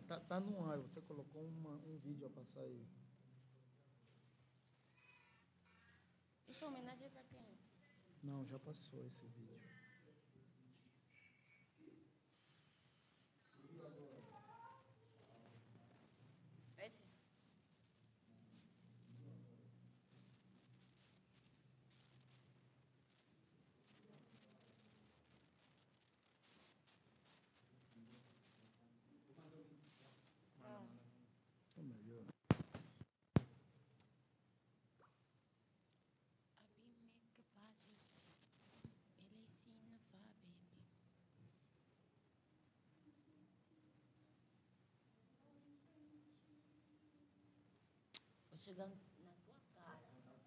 Tá no ar, você colocou um vídeo a passar aí. Isso é homenagem para quem? Não, já passou esse vídeo. Esse? É melhor. Vou chegando na tua casa.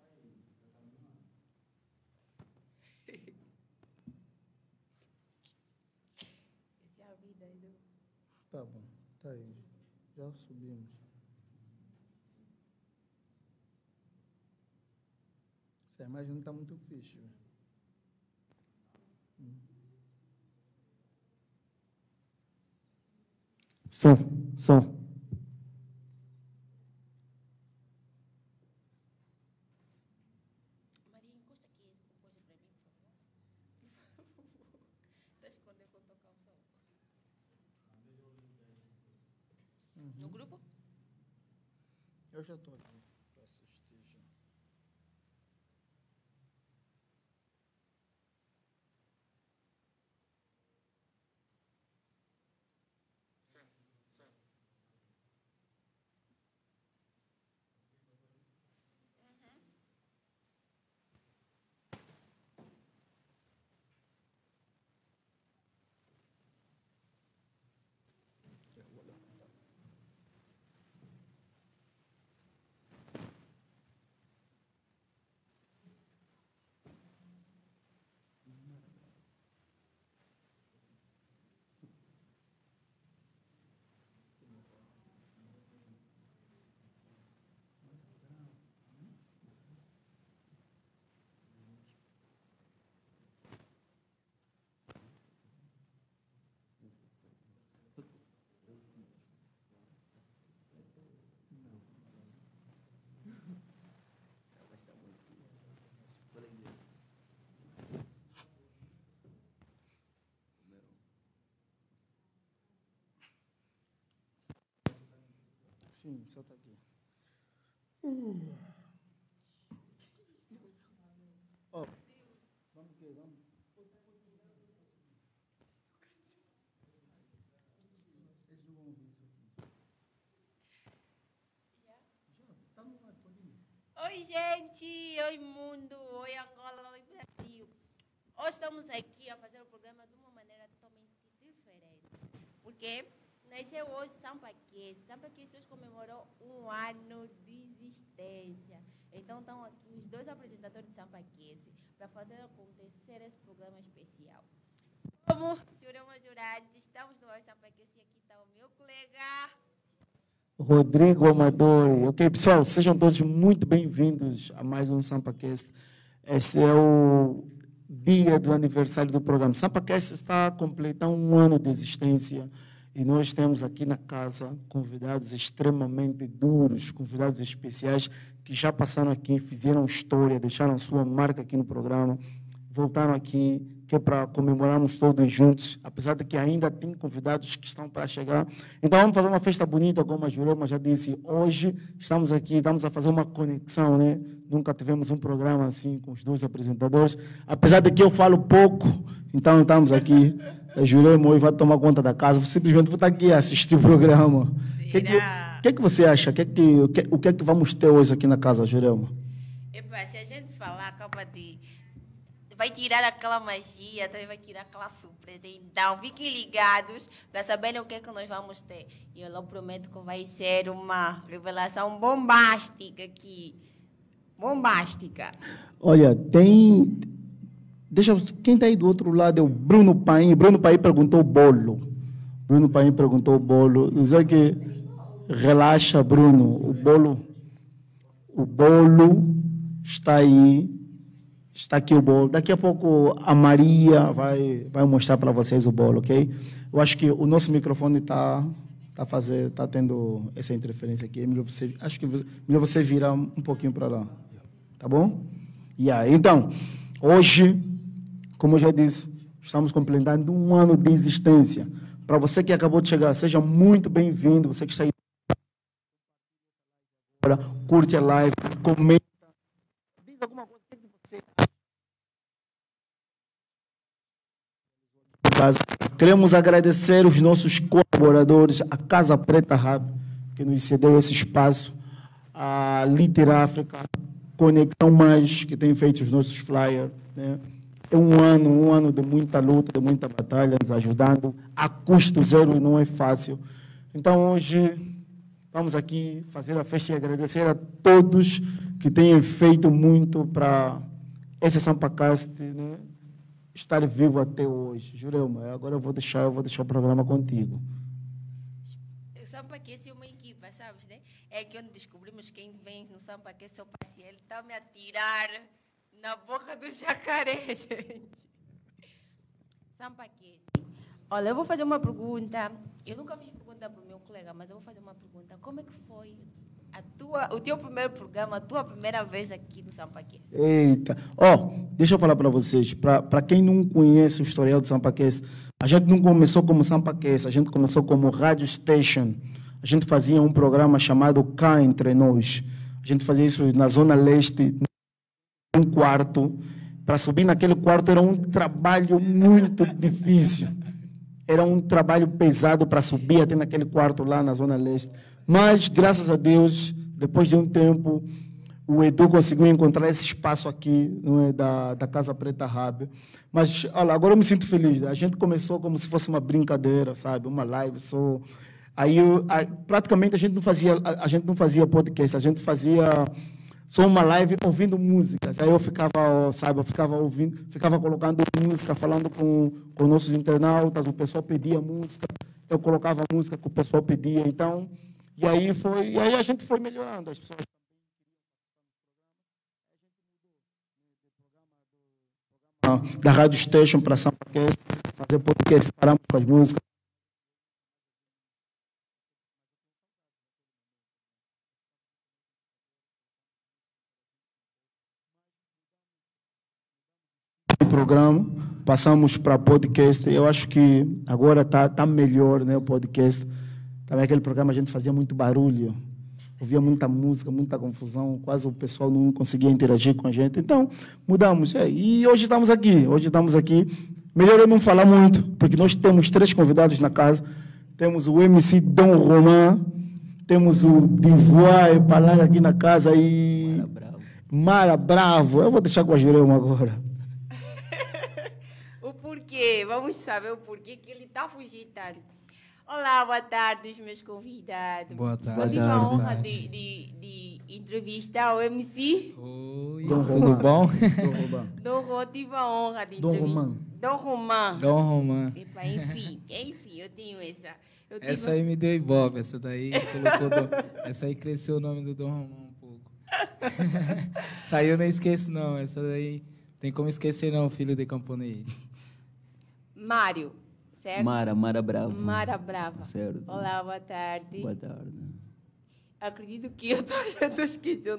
Essa é a vida aí do... Tá bom, tá aí. Já subimos. Essa imagem não está muito fixe. Som. Maria, encosta aqui uma coisa para mim, por favor. Está escondendo quando tocar o som. No grupo? Eu já estou aqui para assistir já. Sim, só está aqui. Ó, vamos o quê? Vamos. Eles não vão ouvir isso aqui. Já? Tá no ar, pode ir. Oi, gente! Oi, mundo! Oi, Angola! Oi, Brasil! Hoje estamos aqui a fazer o programa de uma maneira totalmente diferente. Porque nasceu hoje Sampaquece. Sampaquece hoje comemorou 1 ano de existência. Então estão aqui os 2 apresentadores de Sampaquece para fazer acontecer esse programa especial. Como Jurema Jurados, estamos no ar Sampaquece e aqui está o meu colega... Rodrigo Amador. Ok, pessoal, sejam todos muito bem-vindos a mais um Sampacast. Este é o dia do aniversário do programa. Sampacast está a completar 1 ano de existência e nós temos aqui na casa convidados extremamente duros, convidados especiais que já passaram aqui, fizeram história, deixaram sua marca aqui no programa, voltaram aqui, que é para comemorarmos todos juntos, apesar de que ainda tem convidados que estão para chegar. Então, vamos fazer uma festa bonita, como a Jurema já disse. Hoje, estamos aqui, estamos a fazer uma conexão, né? Nunca tivemos um programa assim, com os 2 apresentadores. Apesar de que eu falo pouco, então estamos aqui. A Jurema hoje vai tomar conta da casa. Simplesmente vou estar aqui a assistir o programa. O que é que você acha? O que é que vamos ter hoje aqui na casa, Jurema? Epa, se a gente falar, acaba de... vai tirar aquela magia, também vai tirar aquela surpresa. Então, fiquem ligados para saberem o que é que nós vamos ter. E eu logo prometo que vai ser uma revelação bombástica aqui. Bombástica. Olha, tem... Quem está aí do outro lado é o Bruno Paim. Bruno Paim perguntou o bolo. Bruno Paim perguntou o bolo. Dizer que relaxa, Bruno. O bolo está aí. Está aqui o bolo. Daqui a pouco a Maria vai mostrar para vocês o bolo, ok? Eu acho que o nosso microfone está tá tendo essa interferência aqui. É melhor você, acho que melhor você virar um pouquinho para lá. Tá bom? Então, hoje, como eu já disse, estamos completando um ano de existência. Para você que acabou de chegar, seja muito bem-vindo. Você que está aí agora, curte a live, comenta. Diz alguma coisa que você acha. Queremos agradecer os nossos colaboradores, a Casa Preta Hub, que nos cedeu esse espaço, a Liter África, Conexão Mais, que tem feito os nossos flyers, né? É um ano de muita luta, de muita batalha, nos ajudando a custo zero e não é fácil. Então, hoje, vamos aqui fazer a festa e agradecer a todos que têm feito muito para esse Sampacast, né, estar vivo até hoje. Jurema, agora eu vou deixar o programa contigo. O Sampacast é uma equipa, sabes, né? É aqui onde descobrimos quem vem no Sampacast, seu parceiro. Ele está me a tirar na boca do jacaré, gente. Sampacast. Olha, eu vou fazer uma pergunta. Eu nunca fiz pergunta para o meu colega, mas eu vou fazer uma pergunta. Como é que foi o teu primeiro programa, a tua primeira vez aqui no Sampacast? Eita! Deixa eu falar para vocês. Para quem não conhece o historial do Sampacast, a gente não começou como Sampacast, a gente começou como Radio Station. A gente fazia um programa chamado Cá Entre Nós. A gente fazia isso na Zona Leste, um quarto. Para subir naquele quarto era um trabalho muito difícil. Era um trabalho pesado para subir até naquele quarto lá na Zona Leste. Mas, graças a Deus, depois de um tempo, o Edu conseguiu encontrar esse espaço aqui, não é, da Casa Preta Hub. Mas, olha, agora eu me sinto feliz. A gente começou como se fosse uma brincadeira, sabe? Uma live só. Aí, praticamente, a gente não fazia podcast, a gente fazia só uma live ouvindo músicas. Aí eu ficava ouvindo, ficava colocando música, falando com nossos internautas, o pessoal pedia música, eu colocava a música que o pessoal pedia. Então, e aí a gente foi melhorando, as pessoas. Da Radio Station para Sampacast, fazer podcast, paramos com as músicas. Programa, passamos para podcast. Eu acho que agora tá melhor, né, o podcast. Também aquele programa a gente fazia muito barulho, ouvia muita música, muita confusão, quase o pessoal não conseguia interagir com a gente. Então, mudamos. E hoje estamos aqui. Melhor eu não falar muito, porque nós temos 3 convidados na casa. Temos o MC Dom Roman, temos o Divoire Palanca aqui na casa e Mara Bravo. Eu vou deixar com a Jurema agora. Vamos saber o porquê que ele está fugindo tanto. Olá, boa tarde, os meus convidados. Boa tarde. Eu tive a honra de entrevistar o MC. Oi, tudo bom? Tive a honra de entrevistar. Dom Roman. Enfim, eu tenho essa. Essa aí me deu ibope, essa daí colocou. Essa aí cresceu o nome do Dom Roman um pouco. Essa aí eu não esqueço, não. Essa daí tem como esquecer, não, filho de camponês. Mário, certo? Mara Bravo. Mara Brava. Certo. Olá, boa tarde. Boa tarde. Acredito que eu tô esquecendo.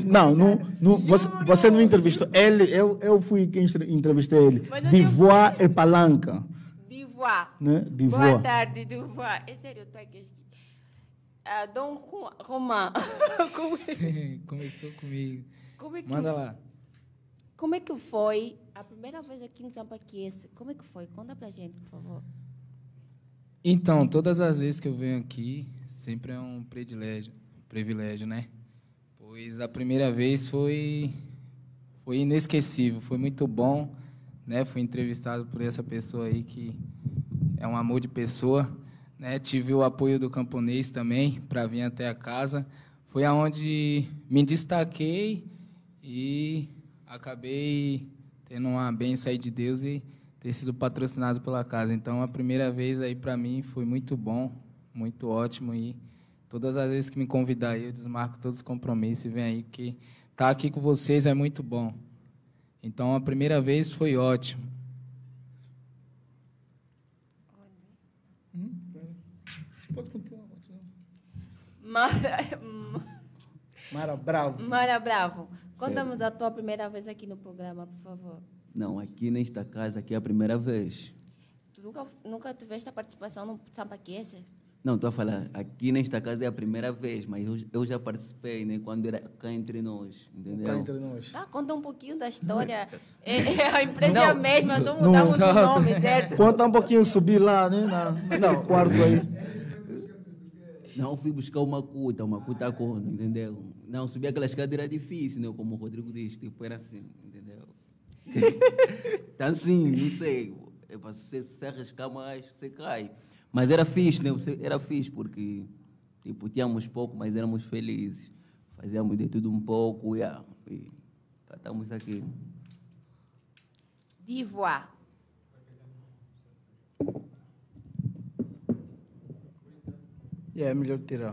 Você não entrevistou ele, eu fui quem entrevistei ele. Divoire e Palanca. Divoire. Né? Divoire. Boa tarde, Divoire. É sério, eu tô aqui. Dom Roman. Sim, começou comigo. Manda lá. Como é que foi a primeira vez aqui no Sampacast? Como é que foi? Conta pra gente, por favor. Então, todas as vezes que eu venho aqui, sempre é um privilégio, né? Pois a primeira vez foi inesquecível, foi muito bom, né? Fui entrevistado por essa pessoa aí que é um amor de pessoa, né? Tive o apoio do camponês também para vir até a casa. Foi aonde me destaquei e acabei tendo uma bênção aí de Deus e ter sido patrocinado pela casa. Então, a primeira vez aí para mim foi muito bom, muito ótimo. E todas as vezes que me convidar aí, eu desmarco todos os compromissos e venho aí, porque estar aqui com vocês é muito bom. Então, a primeira vez foi ótimo. Pode continuar. Mara Bravo. Mara Bravo, conta-nos a tua primeira vez aqui no programa, por favor. Não, aqui nesta casa, aqui é a primeira vez. Tu nunca tiveste a participação no Sampaquece? Não, estou a falar, aqui nesta casa é a primeira vez, mas eu já participei, né, quando era cá entre nós, entendeu? Cá entre nós. Tá, conta um pouquinho da história. A empresa é a mesma, só mudamos o Exato. nome, certo? Conta um pouquinho, subir lá, né? No quarto aí. Não, fui buscar o Macuta conta, entendeu? Não, subir aquela escada era difícil, né, como o Rodrigo disse, tipo, era assim, entendeu? Tá assim, não sei, é para se arriscar mais, você cai. Mas era fixe, né? Era fixe porque, tipo, tínhamos pouco, mas éramos felizes. Fazíamos de tudo um pouco, e estamos aqui. Divoar. É melhor tirar.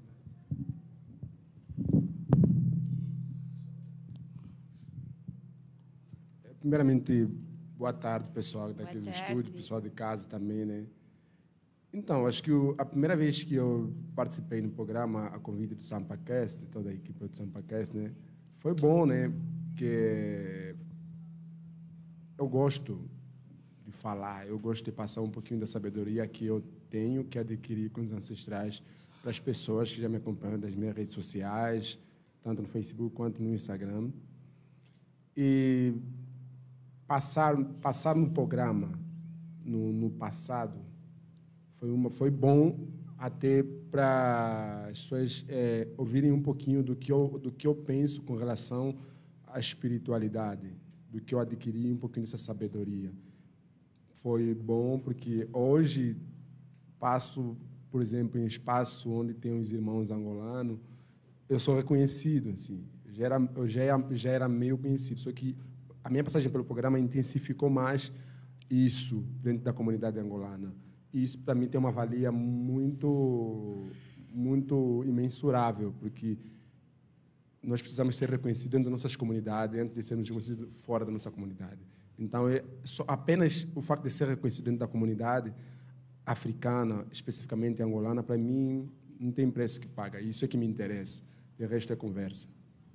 Primeiramente, boa tarde, pessoal que está aqui Boa no tarde. estúdio, pessoal de casa também, né? Então, acho que a primeira vez que eu participei no programa, a convite do SampaCast, toda a equipe do SampaCast, né? Foi bom, né? Porque eu gosto de falar, eu gosto de passar um pouquinho da sabedoria que eu tenho, que adquiri com os ancestrais, para as pessoas que já me acompanham das minhas redes sociais, tanto no Facebook quanto no Instagram. E passar no programa no passado foi bom até para as pessoas ouvirem um pouquinho do que eu penso com relação à espiritualidade, do que eu adquiri um pouquinho dessa sabedoria. Foi bom porque hoje passo, por exemplo, em espaço onde tem os irmãos angolanos, eu sou reconhecido, assim, eu já era meio conhecido, só que a minha passagem pelo programa intensificou mais isso dentro da comunidade angolana. E isso, para mim, tem uma valia muito imensurável, porque nós precisamos ser reconhecidos dentro das nossas comunidades, antes de sermos reconhecidos fora da nossa comunidade. Então, apenas o facto de ser reconhecido dentro da comunidade africana, especificamente angolana, para mim, não tem preço que paga. Isso é que me interessa. O resto é conversa.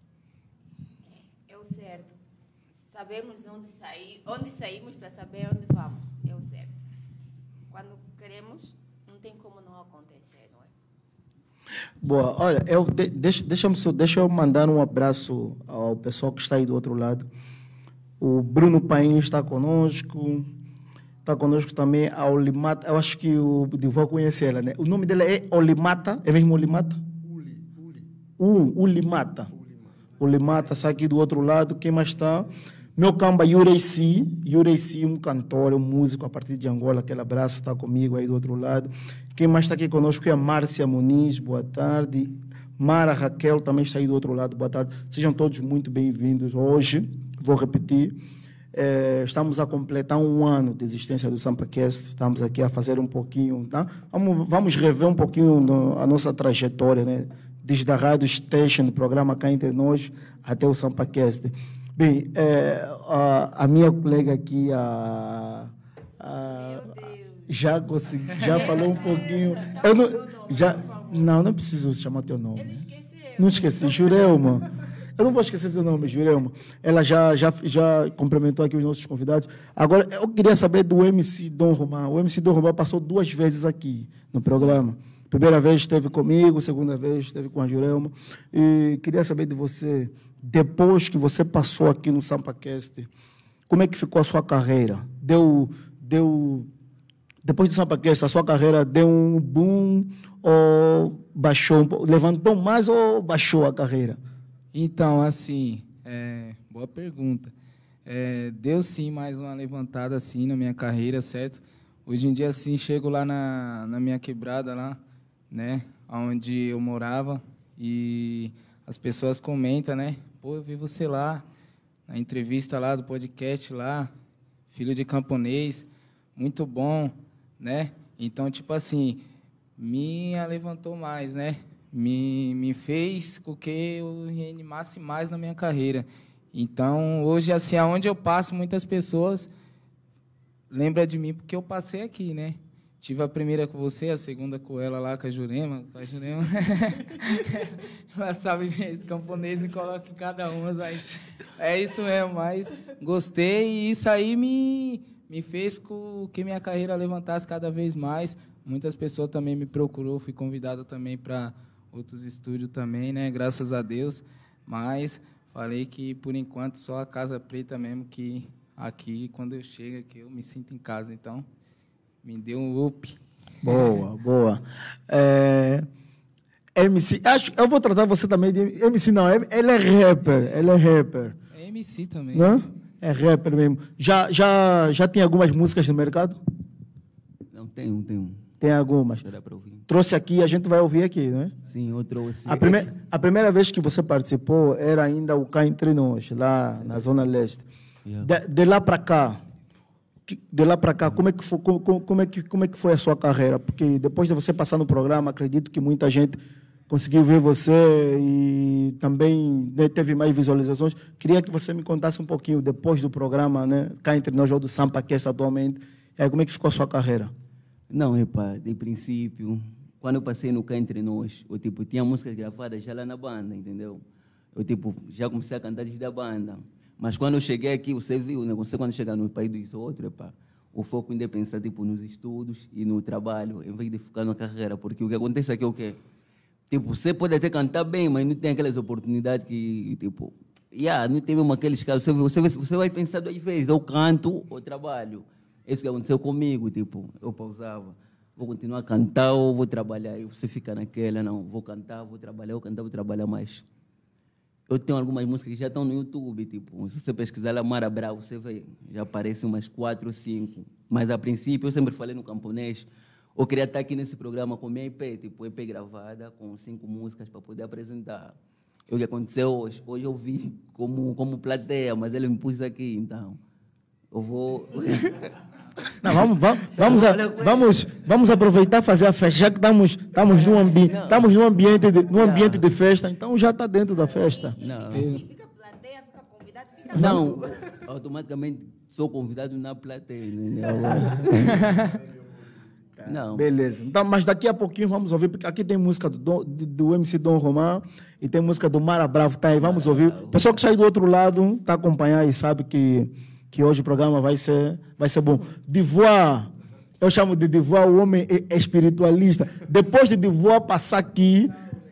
É o certo. Sabemos onde saímos para saber onde vamos. É o certo. Quando queremos, não tem como não acontecer, não é? Boa, olha, deixa eu mandar um abraço ao pessoal que está aí do outro lado. O Bruno Paim está conosco também a Olimata. Eu acho que o vou conhecer ela, né? O nome dela é Olimata, é mesmo Olimata? Olimata. Olimata está aqui do outro lado. Quem mais está? Meu camba Yureci, um cantor, um músico a partir de Angola. Aquele abraço, está comigo aí do outro lado. Quem mais está aqui conosco é a Márcia Muniz, boa tarde. Mara Raquel também está aí do outro lado, boa tarde. Sejam todos muito bem-vindos. Hoje, vou repetir, estamos a completar um ano de existência do SampaCast. Estamos aqui a fazer um pouquinho, tá? Vamos rever um pouquinho a nossa trajetória, né? Desde a Rádio Station, do programa Cá Entre Nós, até o SampaCast. Bem, a minha colega aqui, já falou um pouquinho. Não preciso chamar teu nome. Ele esqueceu. Não esqueci, Jurelma. Eu não vou esquecer seu nome, Jurelma. Ela já cumprimentou aqui os nossos convidados. Agora, eu queria saber do MC Dom Román. O MC Dom Román passou 2 vezes aqui no programa. Primeira vez esteve comigo, segunda vez esteve com a Jurelma. E queria saber de você, depois que você passou aqui no SampaCast, como é que ficou a sua carreira? Depois do SampaCast, a sua carreira deu um boom ou baixou? Levantou mais ou baixou a carreira? Então, assim, boa pergunta. Deu sim mais uma levantada assim na minha carreira, certo? Hoje em dia, assim, chego lá na minha quebrada lá, né, onde eu morava, e as pessoas comentam, né? Pô, eu vi você lá, na entrevista lá do podcast lá, filho de camponês, muito bom, né? Então, tipo assim, me levantou mais, né? Me fez com que eu reanimasse mais na minha carreira. Então, hoje, assim, aonde eu passo, muitas pessoas lembram de mim porque eu passei aqui, né? tive a primeira com você, a segunda com ela lá, com a Jurema. Com a Jurema. Ela sabe esse camponês e coloca em cada uma, mas é isso mesmo. Mas gostei e isso aí me fez com que minha carreira levantasse cada vez mais. Muitas pessoas também me procurou, fui convidado também para outros estúdios também, né? Graças a Deus. Mas falei que, por enquanto, só a Casa Preta mesmo, que aqui, quando eu chego aqui, eu me sinto em casa. Então, me deu um up. Boa, boa. MC, eu vou tratar você também de MC, não, ele é rapper. É MC também. Não? É rapper mesmo. Já tem algumas músicas no mercado? Não, tem. Tem algumas. Já dá para ouvir. Trouxe aqui, a gente vai ouvir aqui, não é? Sim, eu trouxe. A primeira vez que você participou era ainda o Cá Entre Nós, lá na Zona Leste. Yeah. De lá para cá, como é que foi a sua carreira? Porque depois de você passar no programa, acredito que muita gente conseguiu ver você e também, né, teve mais visualizações. Queria que você me contasse um pouquinho, depois do programa, né, Cá Entre Nós, ou do Sampacast atualmente, como é que ficou a sua carreira? Não, de princípio, quando eu passei no Cá Entre Nós, eu tinha músicas gravadas já lá na banda, entendeu? Eu já comecei a cantar desde a banda. Mas quando eu cheguei aqui, você viu, né? Você quando chegar no país dos outros, o foco ainda é pensar nos estudos e no trabalho, em vez de ficar na carreira. Porque o que acontece aqui é o quê? Você pode até cantar bem, mas não tem aquelas oportunidades que, não tem mesmo aqueles casos. Você vai pensar duas vezes, ou canto ou trabalho. Isso que aconteceu comigo, eu pausava. Vou continuar a cantar ou vou trabalhar? E você fica naquela, não, vou cantar, vou trabalhar, vou trabalhar mais. Eu tenho algumas músicas que já estão no YouTube, se você pesquisar lá Mara Bravo, você vê, já aparecem umas 4 ou 5. Mas, a princípio, eu sempre falei no camponês, eu queria estar aqui nesse programa com minha EP, EP gravada, com 5 músicas para poder apresentar. O que aconteceu hoje? Hoje eu vi como plateia, mas ele me pôs aqui, então eu vou... Não, vamos aproveitar e fazer a festa, já que estamos num ambiente de festa, então já está dentro da festa. Não. Fica plateia, fica convidado, fica... Não, automaticamente sou convidado na plateia. Não. Beleza. Então, mas daqui a pouquinho vamos ouvir, porque aqui tem música do MC Dom Román e tem música do Mara Bravo, tá aí, vamos ouvir. O pessoal que sai do outro lado está acompanhando e sabe que hoje o programa vai ser bom. Divoire, eu chamo de Divoire o homem espiritualista. Depois de Divoire passar aqui,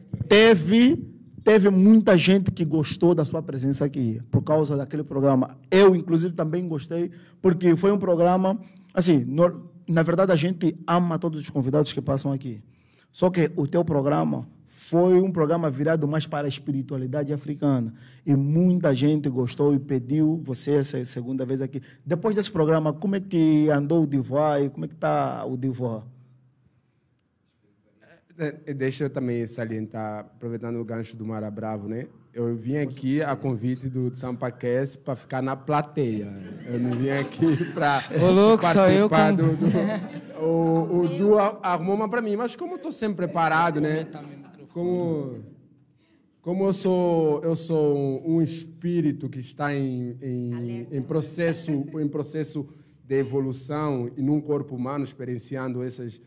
teve muita gente que gostou da sua presença aqui, por causa daquele programa. Eu, inclusive, também gostei, porque foi um programa, assim, na verdade, a gente ama todos os convidados que passam aqui. Só que o teu programa foi um programa virado mais para a espiritualidade africana. E muita gente gostou e pediu você essa segunda vez aqui. Depois desse programa, como é que andou o Divoire? Como é que está o Divoire? Deixa eu também salientar, aproveitando o gancho do Mara Bravo, né? Eu vim aqui a convite do Sampacast para ficar na plateia. Eu não vim aqui para participar do... O Du arrumou uma para mim, mas como eu estou sempre preparado, né? Como eu sou um espírito que está em processo de evolução e num corpo humano experienciando essas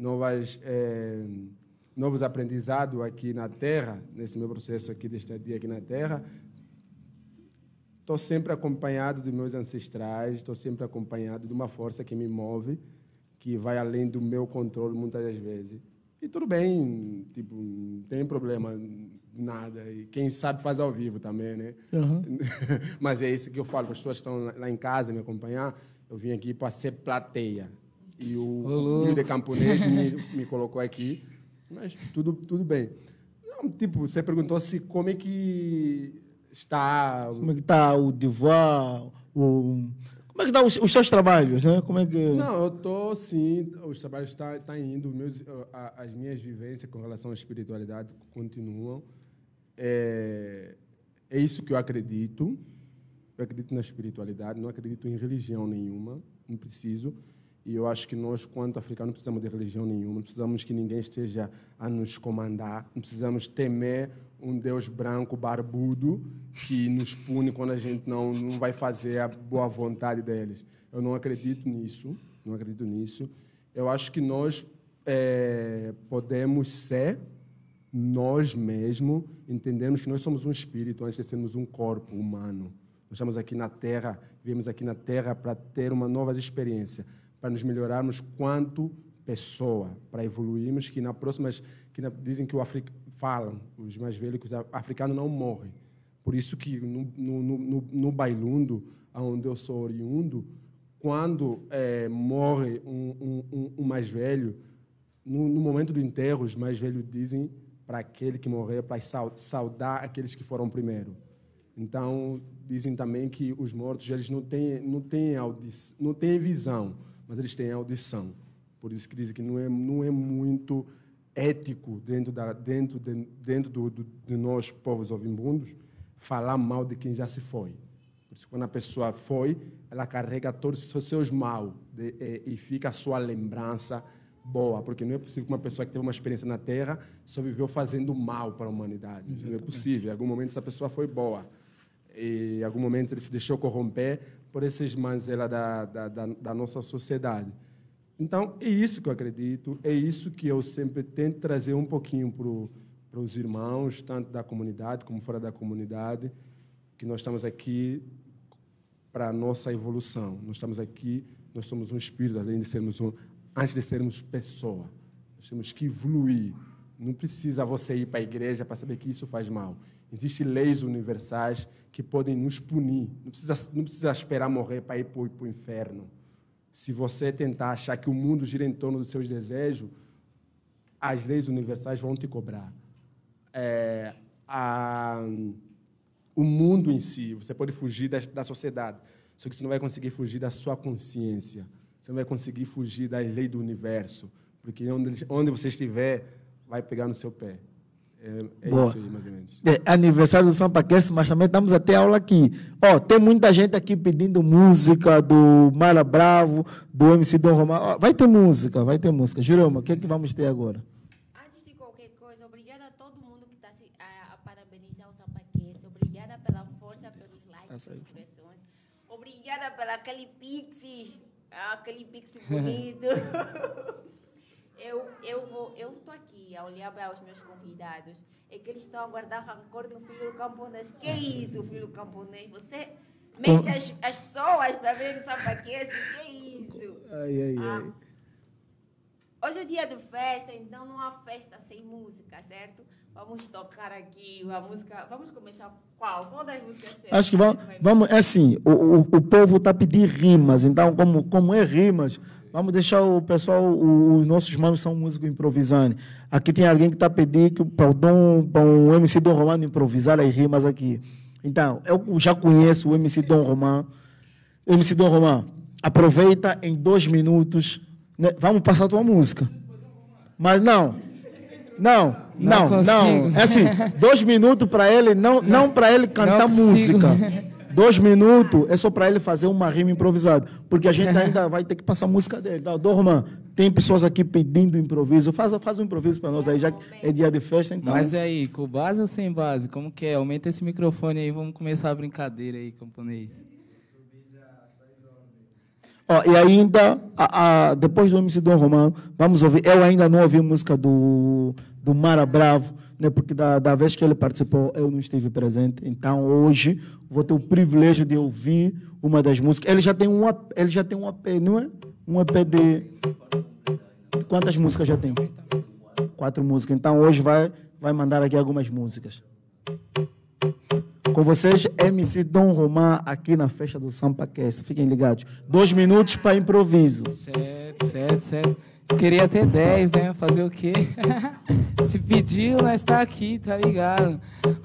novos aprendizados aqui na Terra, nesse meu processo aqui de estadia aqui na Terra, estou sempre acompanhado dos meus ancestrais, estou sempre acompanhado de uma força que me move, que vai além do meu controle muitas das vezes. E tudo bem, não tem problema, nada. E quem sabe faz ao vivo também, né? Uhum. Mas é isso que eu falo, as pessoas estão lá em casa me acompanhar, eu vim aqui para ser plateia. E o filho de camponês me colocou aqui, mas tudo bem. Não, você perguntou se como é que está... Como é que está o Divoire, como é que estão os seus trabalhos, né? Como é que... Não, eu estou, sim, os trabalhos estão indo, as minhas vivências com relação à espiritualidade continuam. É isso que eu acredito. Eu acredito na espiritualidade, não acredito em religião nenhuma, não preciso. E eu acho que nós, quanto africanos, não precisamos de religião nenhuma, não precisamos que ninguém esteja a nos comandar, não precisamos temer um Deus branco, barbudo, que nos pune quando a gente não vai fazer a boa vontade deles. Eu não acredito nisso, Eu acho que nós podemos ser nós mesmos, entendemos que nós somos um espírito antes de sermos um corpo humano. Nós estamos aqui na Terra, viemos aqui na Terra para ter uma nova experiência, para nos melhorarmos quanto pessoa, para evoluirmos, que na próxima, dizem que falam, os mais velhos, que os africanos não morrem. Por isso que no Bailundo, onde eu sou oriundo, quando morre um mais velho, no momento do enterro, os mais velhos dizem para aquele que morreu, para saudar aqueles que foram primeiro. Então, dizem também que os mortos eles não têm visão, mas eles têm audição. Por isso que dizem que não é muito ético dentro de nós, povos ovimbundos, falar mal de quem já se foi. Por isso, quando a pessoa foi, ela carrega todos os seus mal e fica a sua lembrança boa, porque não é possível que uma pessoa que teve uma experiência na Terra só viveu fazendo mal para a humanidade. Exatamente. Não é possível. Em algum momento essa pessoa foi boa. E em algum momento ele se deixou corromper por esses manzelas da nossa sociedade. Então, é isso que eu acredito, é isso que eu sempre tento trazer um pouquinho para os irmãos, tanto da comunidade como fora da comunidade, que nós estamos aqui para a nossa evolução. Nós estamos aqui, nós somos um espírito, além de sermos antes de sermos pessoa. Nós temos que evoluir. Não precisa você ir para a igreja para saber que isso faz mal. Existem leis universais que podem nos punir. Não precisa esperar morrer para ir para o inferno. Se você tentar achar que o mundo gira em torno dos seus desejos, as leis universais vão te cobrar. O mundo em si, você pode fugir da sociedade, só que você não vai conseguir fugir da sua consciência. Você não vai conseguir fugir das leis do universo, porque onde você estiver, vai pegar no seu pé. É isso aí, mais ou menos. É aniversário do SampaCast, mas também estamos a ter aula aqui. Tem muita gente aqui pedindo música do Mara Bravo, do MC Dom Romão. Vai ter música, vai ter música. Jurema, o que é que vamos ter agora? Antes de qualquer coisa, obrigada a todo mundo que está a parabenizar o SampaCast. Obrigada pela força, pelos likes, pelas expressões. Obrigada pela aquele pixie bonito. Eu estou aqui a olhar para os meus convidados. É que eles estão a guardar rancor de um filho do camponês. Que isso, filho do camponês? Você mente as pessoas para ver o SampaCast? Que isso? Ai. Hoje é dia de festa, então não há festa sem música, certo? Vamos tocar aqui a música. Vamos começar qual? Qual das músicas será? Acho que vamos assim, o povo está a pedir rimas, então como é rimas, vamos deixar o pessoal, os nossos manos são músicos improvisando. Aqui tem alguém que está a pedir para o MC Dom Romano improvisar as rimas aqui. Então, eu já conheço o MC Dom Romano. MC Dom Romano, aproveita em 2 minutos, né? Vamos passar a tua música. Mas não. É assim, 2 minutos para ele, não para ele cantar música. 2 minutos é só para ele fazer uma rima improvisada, porque a gente ainda vai ter que passar a música dele. Então, Dorman, tem pessoas aqui pedindo improviso. Faz um improviso para nós aí, já que é dia de festa. Então. Mas aí, com base ou sem base? Como que é? Aumenta esse microfone aí, vamos começar a brincadeira aí, camponês. E ainda, depois do MC Dom Romano, vamos ouvir. Eu ainda não ouvi a música do Mara Bravo, né, porque da vez que ele participou, eu não estive presente. Então, hoje, vou ter o privilégio de ouvir uma das músicas. Ele já tem um EP, não é? Um EP de... Quantas músicas já tem? 4 músicas. Então, hoje vai mandar aqui algumas músicas. Com vocês, MC Dom Romano, aqui na festa do SampaCast. Fiquem ligados. 2 minutos para improviso. Certo. Eu queria ter 10, né? Fazer o quê? Se pediu, nós tá aqui, tá ligado?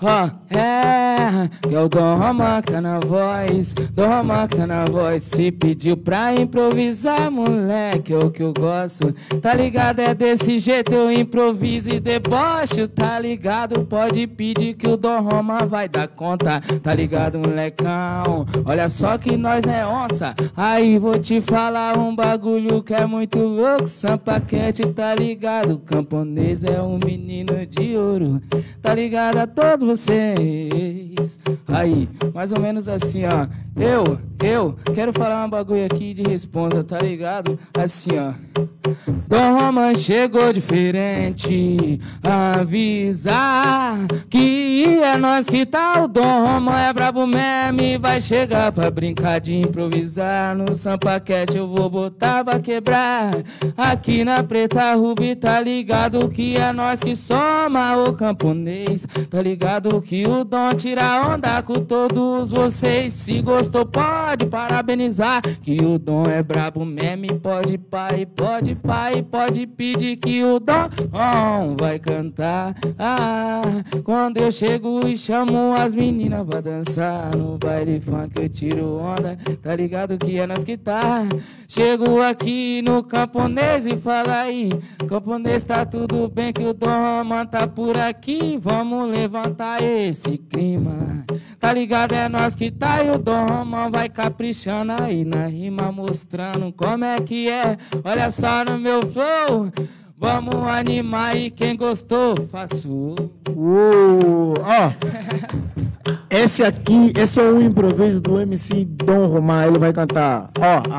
Que é o Dom Romano que tá na voz. Dom Romano que tá na voz. Se pediu pra improvisar, moleque, é o que eu gosto. Tá ligado? É desse jeito, eu improviso e debocho. Tá ligado? Pode pedir que o Dom Romano vai dar conta. Tá ligado, molecão? Olha só que nós não é onça. Aí vou te falar um bagulho que é muito louco, Sampaquete, tá ligado? O camponês é um menino de ouro. Tá ligado a todos vocês. Aí, mais ou menos assim, ó. Eu quero falar um bagulho aqui de responsa, tá ligado? Assim, ó. Dom Roman chegou diferente, avisar que é nós que tá. O Dom Roman é brabo mesmo, vai chegar pra brincar de improvisar. No Sampaquete eu vou botar pra quebrar. Aqui na Preta Ruby, tá ligado que é nós que soma o camponês. Tá ligado que o Dom tira onda com todos vocês. Se gostou pode parabenizar, que o Dom é brabo mesmo, pode pai, pode pai, pode pedir que o Dom vai cantar. Quando eu chego e chamo as meninas pra dançar no baile funk eu tiro onda, tá ligado que é nós que tá. Chego aqui no camponês e fala aí, camponês tá tudo bem que o Dom Roman tá por aqui, vamos levantar esse clima, tá ligado é nós que tá. E o Dom Roman vai caprichando aí na rima, mostrando como é que é. Olha só no meu flow, vamos animar e quem gostou, faço. Esse é um improviso do MC Dom Roman, ele vai cantar.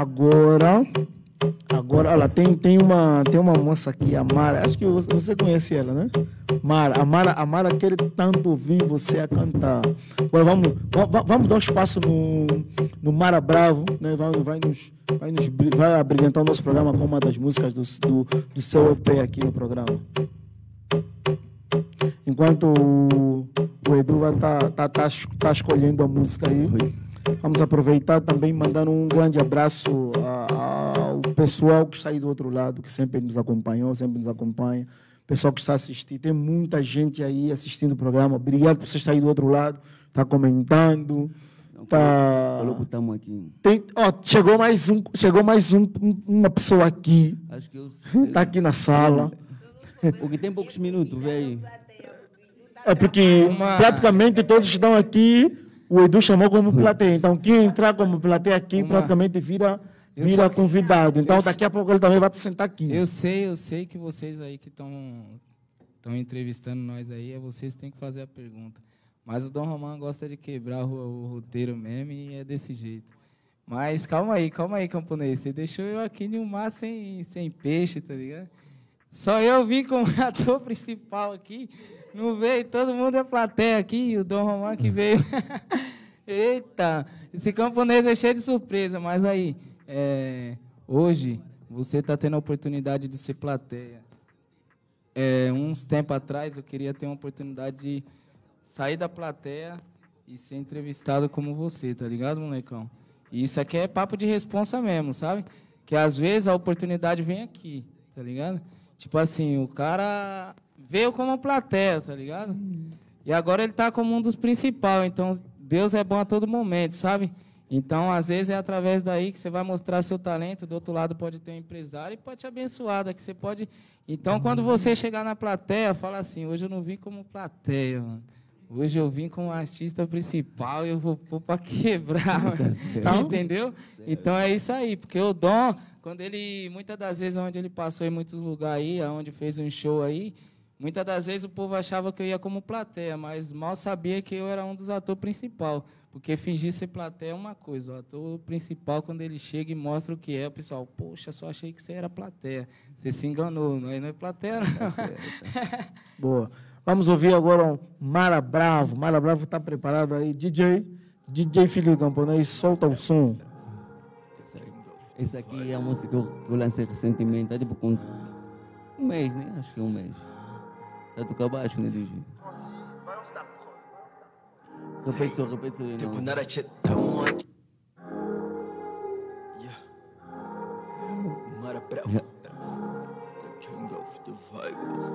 Agora, olha, tem uma moça aqui, a Mara, acho que você conhece ela, né? A Mara quer tanto ouvir você a cantar. Agora vamos dar um espaço no Mara Bravo, né? Vai abrilhantar o nosso programa com uma das músicas do seu EP aqui no programa. Enquanto o Edu vai tá escolhendo a música aí, vamos aproveitar também mandando um grande abraço ao pessoal que está aí do outro lado, que sempre nos acompanhou, sempre nos acompanha. Pessoal que está assistindo, tem muita gente aí assistindo o programa. Obrigado por você estar aí do outro lado, está comentando. Estamos aqui. Chegou mais uma pessoa aqui. Acho que está aqui na sala. O que tem poucos minutos, velho. É porque praticamente todos que estão aqui, o Edu chamou como plateia. Então, quem entrar como plateia aqui praticamente vira convidado. Então, daqui a pouco ele também vai te sentar aqui. Eu sei que vocês aí que estão entrevistando nós aí, vocês têm que fazer a pergunta. Mas o Dom Roman gosta de quebrar o roteiro mesmo e é desse jeito. Mas calma aí, camponês. Você deixou eu aqui no mar sem peixe, tá ligado? Só eu vim como ator principal aqui. Não veio, todo mundo é plateia aqui. O Dom Roman que veio. Eita, esse camponês é cheio de surpresa. Mas aí, hoje, você está tendo a oportunidade de ser plateia. Uns tempos atrás, eu queria ter uma oportunidade de sair da plateia e ser entrevistado como você, tá ligado, molecão? E isso aqui é papo de responsa mesmo, sabe? Que às vezes a oportunidade vem aqui, tá ligado? Tipo assim, o cara veio como plateia, tá ligado? E agora ele tá como um dos principais, então Deus é bom a todo momento, sabe? Então, às vezes, é através daí que você vai mostrar seu talento, do outro lado pode ter um empresário e pode te abençoar, que você pode... Então, quando você chegar na plateia, fala assim, hoje eu não vim como plateia, mano. Hoje eu vim como artista principal e eu vou pôr para quebrar, mano. Entendeu? Então, é isso aí, porque o Dom, quando ele, muitas das vezes, onde ele passou em muitos lugares aí, onde fez um show aí, muitas das vezes o povo achava que eu ia como plateia, mas mal sabia que eu era um dos atores principais. Porque fingir ser plateia é uma coisa. O ator principal, quando ele chega e mostra o que é, o pessoal, poxa, só achei que você era plateia. Você se enganou, não é plateia, não. Boa. Vamos ouvir agora o Mara Bravo. Mara Bravo está preparado aí. DJ Filho do Camponês, solta o som. Essa aqui é a música que eu lancei recentemente, é tipo com um mês, né? Acho que é um mês. Está a tocar baixo, né, DJ? Repete só, não. Mara Bravo, the king of the vibes.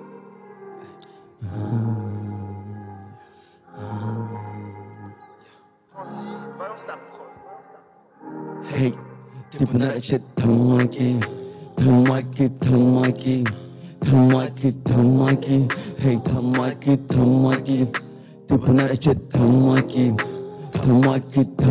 Hey, tipo na chat, tamo aqui. Hey, tamo aqui. Tipo na chat, tamo aqui.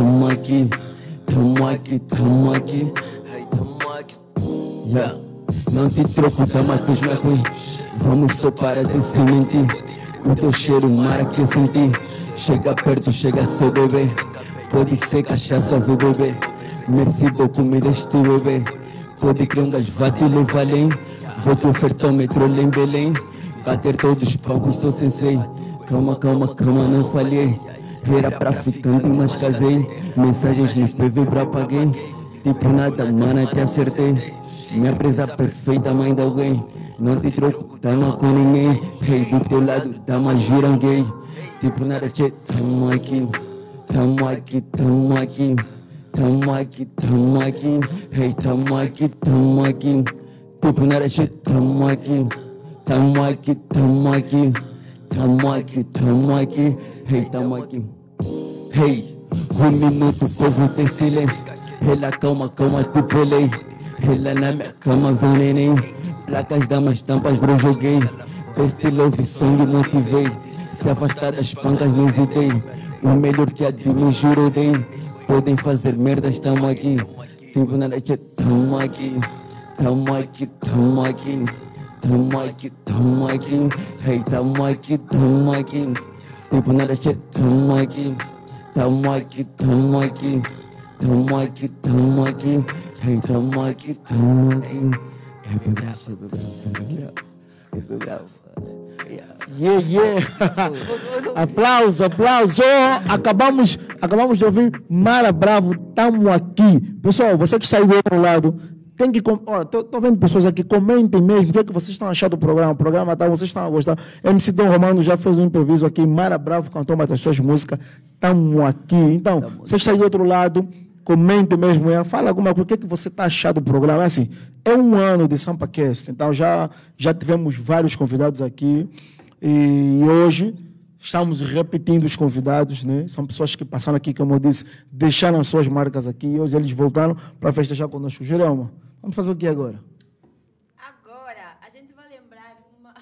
Hey, tamo aqui. Yeah. Não te troco, tama tus me ruim. Vamos só para de se mentir. O teu cheiro mara que eu senti. Chega perto, chega só bebê. Pode ser cachaça, vou beber. Merci beaucoup, me deste bebê. Pode crer gajo, vá te levar além. Vou te ofertar um metrô em Belém. Bater todos os palcos, sou sensei. Calma, calma, calma, não falhei. Era traficante, mas casei. Mensagens no PV pra paguei. Tipo nada, mana, te acertei. Minha presa perfeita, mãe de alguém. Não te troco, tama com ninguém. Rei do teu lado, dama juram gay. Tipo nada, tchê, tamo aqui. Tamo aqui, tamo aqui. Tamo aqui, tamo aqui. Rei, tamo aqui, tamo aqui. Tipo nada, tchê, tamo aqui. Tamo aqui, tamo aqui. Tamo aqui, tamo aqui. Rei, tamo aqui. Hey, minuto, povo tem silêncio. Ela calma, calma, tu pelei. Ela na minha cama, vem neném. Placas, damas, tampas, bro, joguei. Este love, sangue, motivei. Se afastar das pancas, não hesitei. O melhor que há de mim, juro, dei. Podem fazer merda, estamos aqui. Tipo nada, que tamo aqui. Tamo aqui, tamo aqui. Tamo aqui, tamo aqui. Hey, tamo aqui, tamo aqui. Tipo nada, que tamo aqui. Tamo aqui, tamo aqui. Tamo aqui, tamo aqui. Hey, tamo aqui, tamo aqui. Yeah, yeah. Aplausos, aplausos. Acabamos de ouvir Mara Bravo, tamo aqui. Pessoal, você que saiu do outro lado, tem que... Estou vendo pessoas aqui, comentem mesmo o que, é que vocês estão achando do programa. O programa tá, vocês estão a gostar. MC Dom Romano já fez um improviso aqui. Mara Bravo cantou uma das suas músicas. Estamos aqui. Então, vocês que saíram do outro lado, comente mesmo. Fala alguma coisa. O que, é que você está achando do programa? É assim, é um ano de SampaCast. Então, já tivemos vários convidados aqui. E hoje estamos repetindo os convidados, né? São pessoas que passaram aqui, como eu disse, deixaram as suas marcas aqui. E hoje eles voltaram para festejar conosco. Jeroma, vamos fazer o que agora? Agora, a gente vai lembrar uma...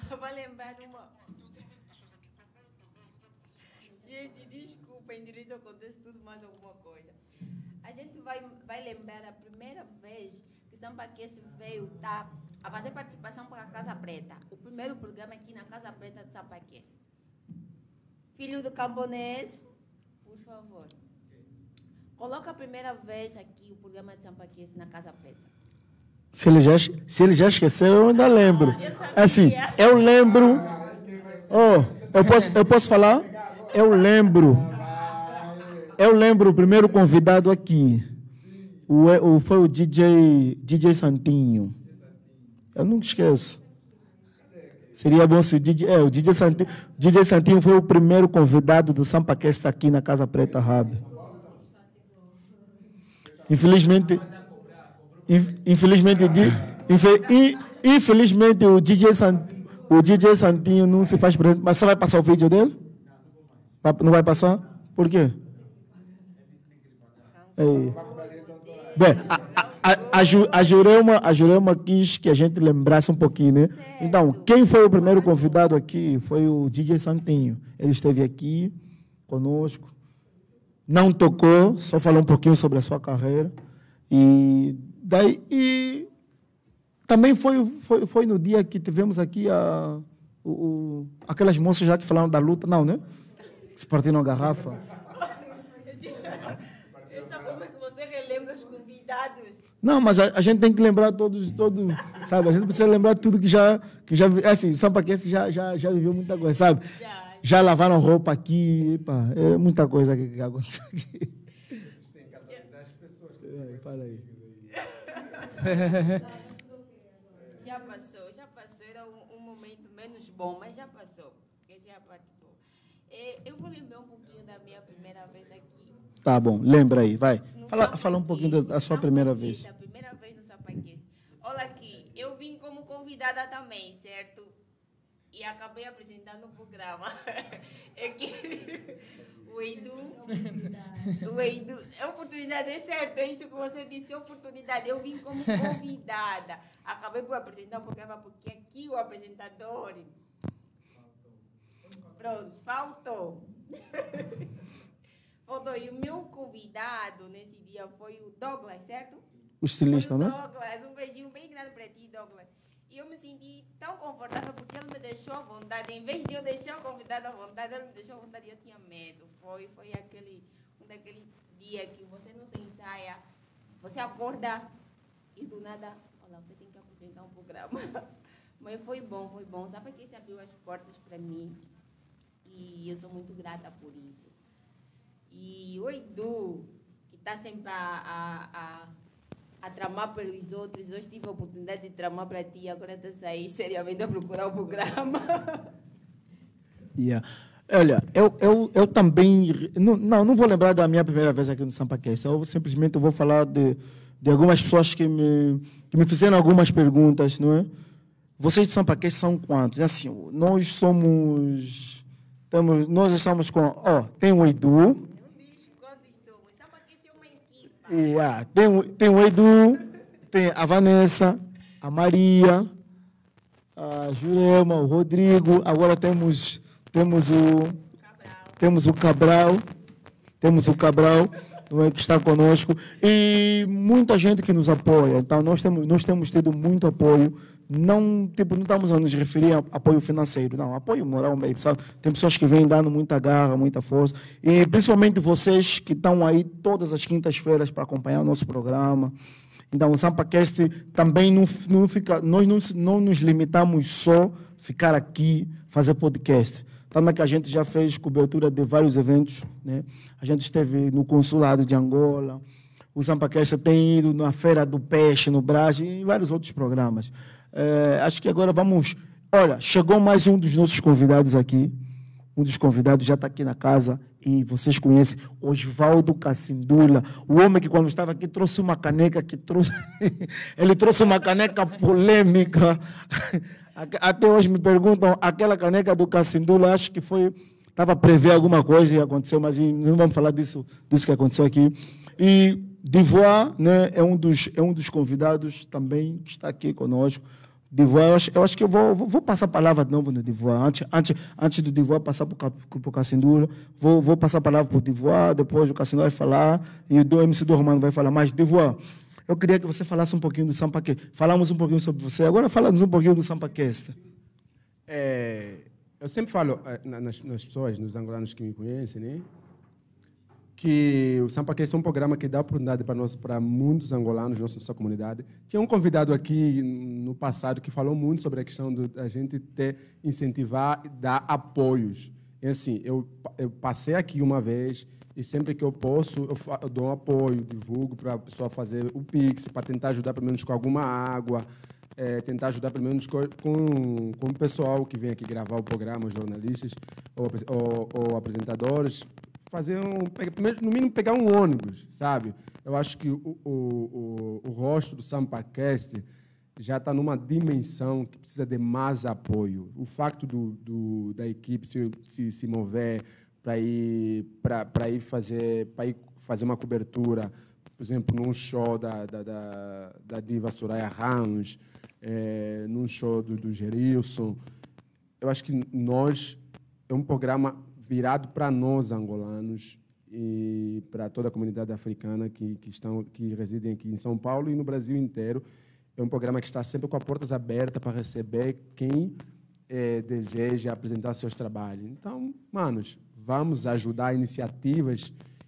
Gente, desculpa, em direito acontece tudo mais alguma coisa. A gente vai lembrar a primeira vez que SampaCast veio a fazer participação para a Casa Preta. O primeiro programa aqui na Casa Preta de SampaCast. Filho do camponês, por favor. Coloca a primeira vez aqui o programa de SampaCast na Casa Preta. Se ele já esqueceu, eu ainda lembro. Assim, eu lembro... eu posso falar? Eu lembro o primeiro convidado aqui. Foi o DJ Santinho. Eu nunca esqueço. Seria bom se o DJ Santinho foi o primeiro convidado do SampaCast aqui na Casa Preta Hub. Infelizmente o DJ Santinho não se faz presente. Mas você vai passar o vídeo dele? Não vai passar? Por quê? Bem, a Jurema quis que a gente lembrasse um pouquinho, né? Então, quem foi o primeiro convidado aqui foi o DJ Santinho. Ele esteve aqui conosco, não tocou, só falou um pouquinho sobre a sua carreira. E também foi no dia que tivemos aqui aquelas moças já que falaram da luta, não, né? Se partiram a garrafa. Essa forma que você relembra os convidados. Não, mas a gente tem que lembrar todos, sabe? A gente precisa lembrar tudo que já assim, o SampaCast já viveu muita coisa, sabe? Já lavaram roupa aqui, epa, é muita coisa que aconteceu aqui. Vocês têm que atualizar as pessoas. Fala aí. Já passou, era um momento menos bom, mas já passou. Essa é a parte boa. Eu vou lembrar um pouquinho da minha primeira vez aqui. Tá bom, lembra aí, vai. Fala um pouquinho da sua primeira vez. A primeira vez no SampaCast. Olha aqui, eu vim como convidada também, certo? E acabei apresentando o programa. É que o Edu, a oportunidade é certa, é isso que você disse, oportunidade. Eu vim como convidada. Acabei por apresentar o programa porque aqui o apresentador... Pronto, faltou. E o meu convidado nesse dia foi o Douglas, certo? O estilista, né? Douglas, um beijinho bem grande para ti, Douglas. E eu me senti tão confortável porque ele me deixou à vontade. Em vez de eu deixar o convidado à vontade, ele me deixou à vontade e eu tinha medo. Foi um daquele dia que você não se ensaia, você acorda e do nada, olha, você tem que apresentar um programa. Mas foi bom, foi bom. Sabe que isso abriu as portas para mim e eu sou muito grata por isso. E o Edu, que está sempre a tramar pelos outros, hoje tive a oportunidade de tramar para ti, agora está a sair seriamente a procurar o programa. Yeah. Olha, eu também... Não vou lembrar da minha primeira vez aqui no SampaCast. Eu simplesmente vou falar de algumas pessoas que me fizeram algumas perguntas, não é? Vocês do SampaCast são quantos? Assim, nós estamos com... tem o Edu. Não diz quantos somos, SampaCast é uma equipa. Yeah. Tem o Edu, tem a Vanessa, a Maria, a Jurema, o Rodrigo. Agora temos o Cabral, não é, que está conosco, e muita gente que nos apoia. Então, nós temos tido muito apoio. Não estamos a nos referir a apoio financeiro, não, apoio moral mesmo, sabe? Tem pessoas que vêm dando muita garra, muita força, e principalmente vocês que estão aí todas as quintas-feiras para acompanhar o nosso programa. Então, o SampaCast também não fica, nós não nos limitamos só a ficar aqui, fazer podcast. Também que a gente já fez cobertura de vários eventos, né? A gente esteve no Consulado de Angola, o SampaCast tem ido na Feira do Peixe, no Brás, e em vários outros programas. Acho que agora vamos... Olha, chegou mais um dos nossos convidados aqui. Um dos convidados já está aqui na casa e vocês conhecem, Osvaldo Cacindula, o homem que quando estava aqui trouxe uma caneca ele trouxe uma caneca polêmica. Até hoje me perguntam, aquela caneca do Cacindula, acho que estava a prever alguma coisa e aconteceu, mas não vamos falar disso que aconteceu aqui. E Divoire, né, é um dos convidados também que está aqui conosco. Divoire, eu acho que eu vou passar a palavra de novo no Divoire. Antes do Divoire passar para o Cacindula, vou passar a palavra para o Divoire, depois o Cacindula vai falar e o MC do Romano vai falar. Mas, Divoire, eu queria que você falasse um pouquinho do SampaCast. Falamos um pouquinho sobre você, agora fala-nos um pouquinho do SampaCast. Eu sempre falo nas pessoas, nos angolanos que me conhecem, né, que o SampaCast é um programa que dá oportunidade para muitos angolanos, nossa comunidade. Tinha um convidado aqui no passado que falou muito sobre a questão da gente incentivar e dar apoios. E assim, eu passei aqui uma vez e sempre que eu posso, eu dou um apoio, divulgo para a pessoa fazer o Pix, para tentar ajudar pelo menos com alguma água, tentar ajudar pelo menos com o pessoal que vem aqui gravar o programa, os jornalistas ou apresentadores, no mínimo pegar um ônibus, sabe? Eu acho que o rosto do SampaCast já está numa dimensão que precisa de mais apoio. O facto da equipe se mover para ir fazer uma cobertura, por exemplo, num show da diva Soraya Ramos, num show do Gerilson. Eu acho que é um programa virado para nós, angolanos, e para toda a comunidade africana que residem aqui em São Paulo e no Brasil inteiro. É um programa que está sempre com as portas abertas para receber quem deseja apresentar seus trabalhos. Então, manos, vamos ajudar iniciativas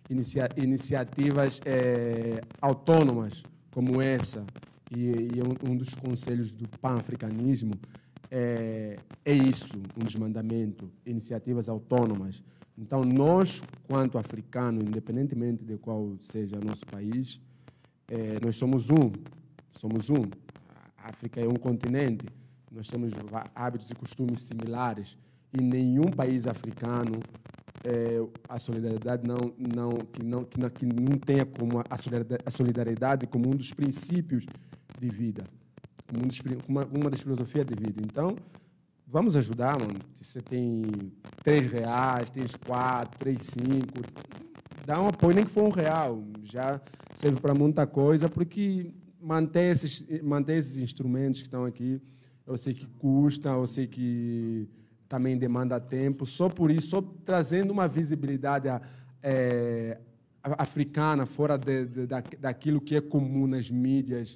autônomas como essa. E um dos conselhos do pan-africanismo é isso, um dos mandamentos, iniciativas autônomas. Então, nós, quanto africanos, independentemente de qual seja o nosso país, nós somos um. A África é um continente, nós temos hábitos e costumes similares, e nenhum país africano a solidariedade que não tenha como a solidariedade como um dos princípios de vida, uma das filosofias de vida. Então, vamos ajudar, mano. Você tem R$3, tens 4, 3, 5, dá um apoio, nem que for R$1, já serve para muita coisa, porque manter esses instrumentos que estão aqui, eu sei que custa, eu sei que também demanda tempo, só por isso, só trazendo uma visibilidade africana fora daquilo que é comum nas mídias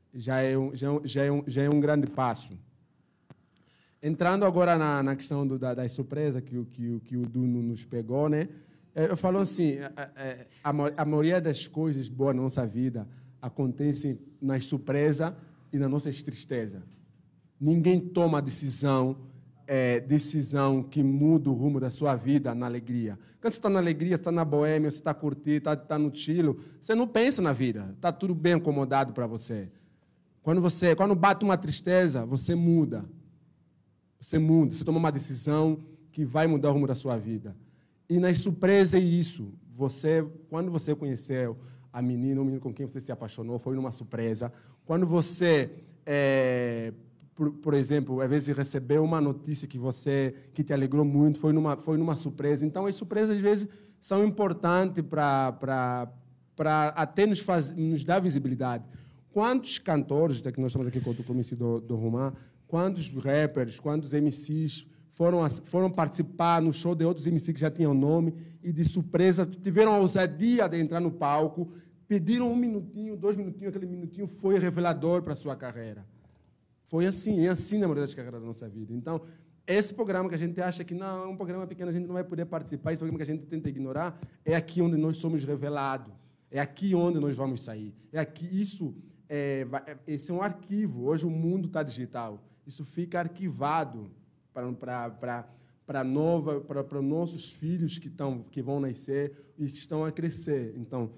já é um grande passo. Entrando agora na questão das surpresas que o Duno nos pegou, né? Eu falo assim, a maioria das coisas boas na nossa vida acontecem nas surpresas e nas nossas tristezas. Ninguém toma decisão que muda o rumo da sua vida na alegria. Quando você está na alegria, você está na boêmia, você está curtindo, está no tilo, você não pensa na vida, está tudo bem acomodado para você. Quando bate uma tristeza, você muda. Você toma uma decisão que vai mudar o rumo da sua vida. E nas surpresas é isso. Quando você conheceu a menina, o menino com quem você se apaixonou, foi numa surpresa. Quando você, por exemplo, às vezes recebeu uma notícia que te alegrou muito, foi numa surpresa. Então, as surpresas, às vezes, são importantes para até nos dar visibilidade. Quantos cantores, que nós estamos aqui com o comício do Romã, quantos rappers, quantos MCs foram participar no show de outros MCs que já tinham nome e, de surpresa, tiveram a ousadia de entrar no palco, pediram 1 minutinho, 2 minutinhos, aquele minutinho foi revelador para a sua carreira. Foi assim, é assim na maioria das carreiras da nossa vida. Então, esse programa que a gente acha que não, é um programa pequeno, a gente não vai poder participar, esse programa que a gente tenta ignorar, é aqui onde nós somos revelados, é aqui onde nós vamos sair. Esse é um arquivo, hoje o mundo está digital, isso fica arquivado para nossos filhos que vão nascer e que estão a crescer. Então,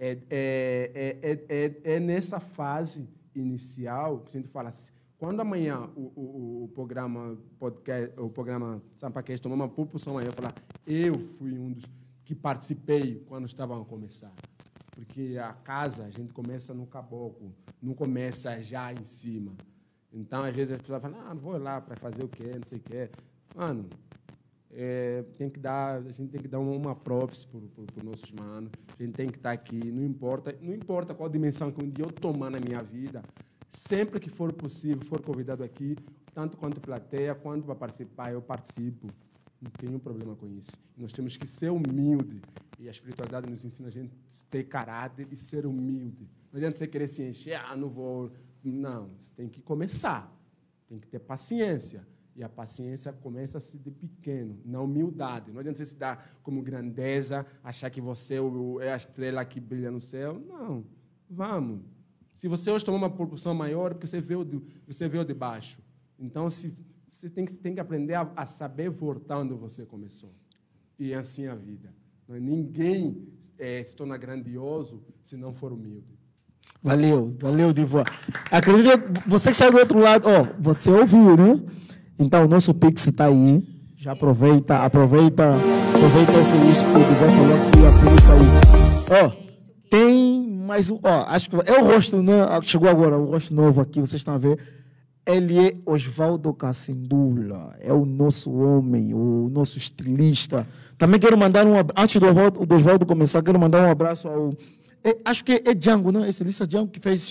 é nessa fase inicial que a gente fala assim, quando amanhã o programa Sampacast tomar uma propulsão aí, eu falar, eu fui um dos que participei quando estavam a começar. Porque a casa, a gente começa no caboclo, não começa já em cima. Então, às vezes, as pessoas falam, não vou lá para fazer o quê, não sei o quê. Mano, a gente tem que dar uma props para os nossos manos, a gente tem que estar aqui, não importa qual dimensão que um dia eu tomar na minha vida, sempre que for possível, for convidado aqui, tanto quanto plateia, quanto para participar, eu participo. Não tenho problema com isso. Nós temos que ser humilde. E a espiritualidade nos ensina a gente a ter caráter e ser humilde. Não adianta você querer se encher, não vou... Não, você tem que começar. Tem que ter paciência. E a paciência começa-se de pequeno, na humildade. Não adianta você se dar como grandeza, achar que você é a estrela que brilha no céu. Não, vamos. Se você hoje tomar uma proporção maior, é porque você veio de baixo. Então, você tem que aprender a saber voltar onde você começou. E é assim a vida. Ninguém se torna grandioso se não for humilde. Valeu, Divoa. Acredito que você que saiu do outro lado, você ouviu, né? Então, o nosso Pix está aí. Já aproveita esse risco que o Divoa falou aqui, aproveita aí. Tem mais um, acho que é o rosto, né? Chegou agora, o rosto novo aqui, vocês estão a ver. Ele é Osvaldo Cassindula, é o nosso homem, o nosso estilista. Também quero mandar antes do Osvaldo começar, quero mandar um abraço ao... acho que é Django, não? Estilista Django que fez...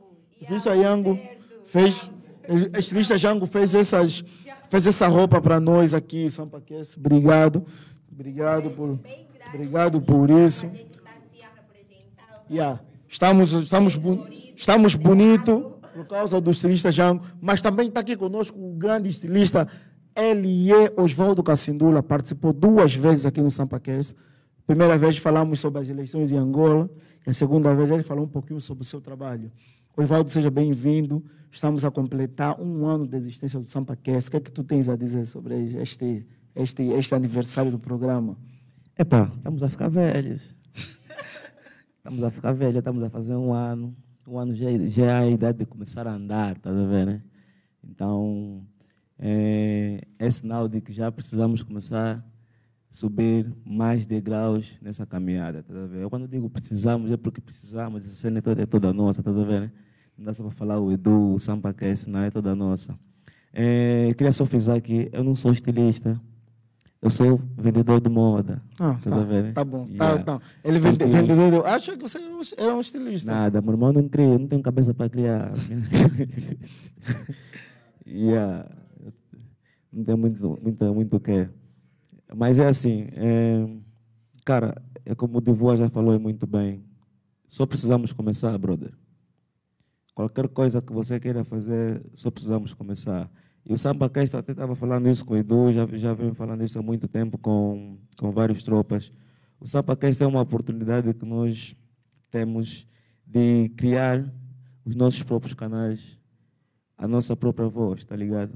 Estilista Django fez essa roupa para nós aqui, Sampacast. Obrigado por isso. Estamos bonitos por causa do estilista Django, mas também está aqui conosco o grande estilista, ele é Osvaldo Cassindula, participou 2 vezes aqui no Sampacast. Primeira vez falamos sobre as eleições em Angola, e a segunda vez ele falou um pouquinho sobre o seu trabalho. Osvaldo, seja bem-vindo. Estamos a completar 1 ano de existência do Sampacast. O que é que tu tens a dizer sobre este aniversário do programa? Estamos a ficar velhos. Estamos a fazer 1 ano. 1 ano já é a idade de começar a andar, estás a ver, né? Então, é sinal de que já precisamos começar a subir mais degraus nessa caminhada, estás a ver? Eu, quando digo precisamos, é porque precisamos, essa cena é toda nossa, estás a ver, né? Não dá só para falar o Edu, o Sampacast, não é toda nossa. Queria só frisar que eu não sou estilista. Eu sou vendedor de moda. Tá bom. Tá. Ele vendedor de... Acho que você era um estilista. Nada, meu irmão, não cria, não tenho cabeça para criar. Não tem muito o que. Mas é assim, cara, é como o Divoa já falou muito bem. Só precisamos começar, brother. Qualquer coisa que você queira fazer, só precisamos começar. E o SampaCast, até estava falando isso com o Edu, já venho falando isso há muito tempo com vários tropas. O SampaCast é uma oportunidade que nós temos de criar os nossos próprios canais, a nossa própria voz, tá ligado?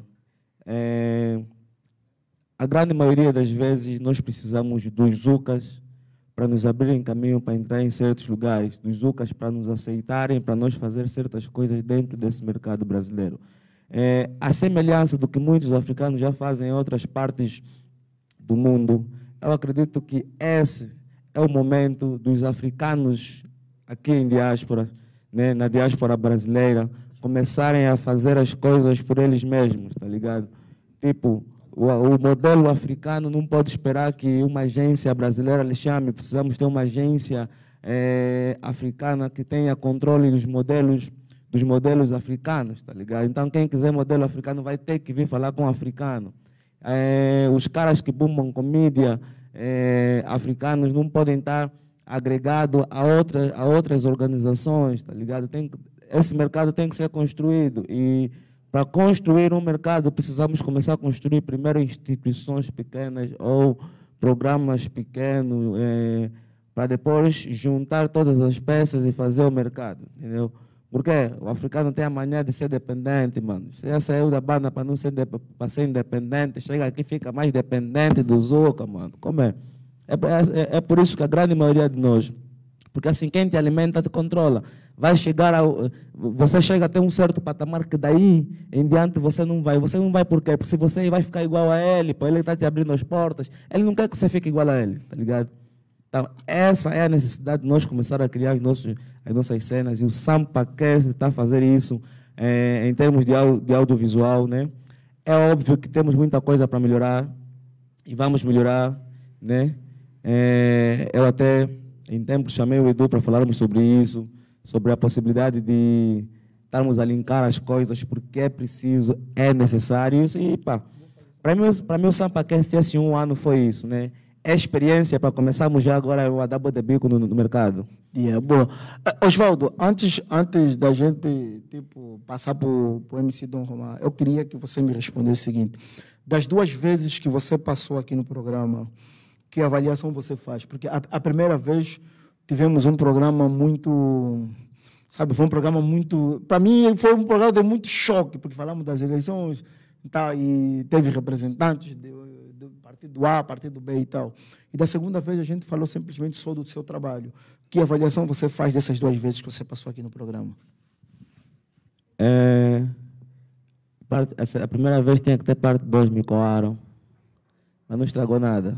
A grande maioria das vezes nós precisamos dos Zucas para nos abrirem caminho para entrar em certos lugares, dos Zucas para nos aceitarem, para nós fazer certas coisas dentro desse mercado brasileiro. A semelhança do que muitos africanos já fazem em outras partes do mundo, eu acredito que esse é o momento dos africanos aqui em diáspora, né, na diáspora brasileira, começarem a fazer as coisas por eles mesmos, tá ligado? Tipo, o modelo africano não pode esperar que uma agência brasileira lhe chame, precisamos ter uma agência africana que tenha controle dos modelos africanos, tá ligado? Então, quem quiser modelo africano vai ter que vir falar com o africano. Os caras que bombam com mídia africanos não podem estar agregados a outras organizações, tá ligado? Esse mercado tem que ser construído e para construir um mercado precisamos começar a construir primeiro instituições pequenas ou programas pequenos para depois juntar todas as peças e fazer o mercado, entendeu? Porque o africano tem a mania de ser dependente, mano. Você já saiu da banda para para ser independente, chega aqui e fica mais dependente do Zuca, mano. Como é? É por isso que a grande maioria de nós, porque assim, quem te alimenta te controla. Você chega até um certo patamar que daí em diante você não vai. Você não vai por quê? Porque se você vai ficar igual a ele, pô, ele está te abrindo as portas, ele não quer que você fique igual a ele, tá ligado? Então, essa é a necessidade de nós começar a criar as nossas cenas, e o SampaCast está a fazer isso em termos de audiovisual, né? É óbvio que temos muita coisa para melhorar e vamos melhorar, né? Eu até, em tempo, chamei o Edu para falarmos sobre isso, sobre a possibilidade de estarmos a linkar as coisas, porque é preciso, é necessário. E, pá, para mim o SampaCast esse um ano foi isso, né? É experiência para começarmos já agora a dar bota bico no mercado. Boa. Osvaldo, antes da gente passar para o MC Dom Romar, eu queria que você me respondesse o seguinte: das 2 vezes que você passou aqui no programa, que avaliação você faz? Porque a primeira vez tivemos um programa muito, sabe, foi um programa muito, para mim foi um programa de muito choque, porque falamos das eleições e teve representantes do partido A, partido B e tal. E da segunda vez a gente falou simplesmente só do seu trabalho. Que avaliação você faz dessas 2 vezes que você passou aqui no programa? A primeira vez tinha que ter parte 2, me coaram, mas não estragou nada.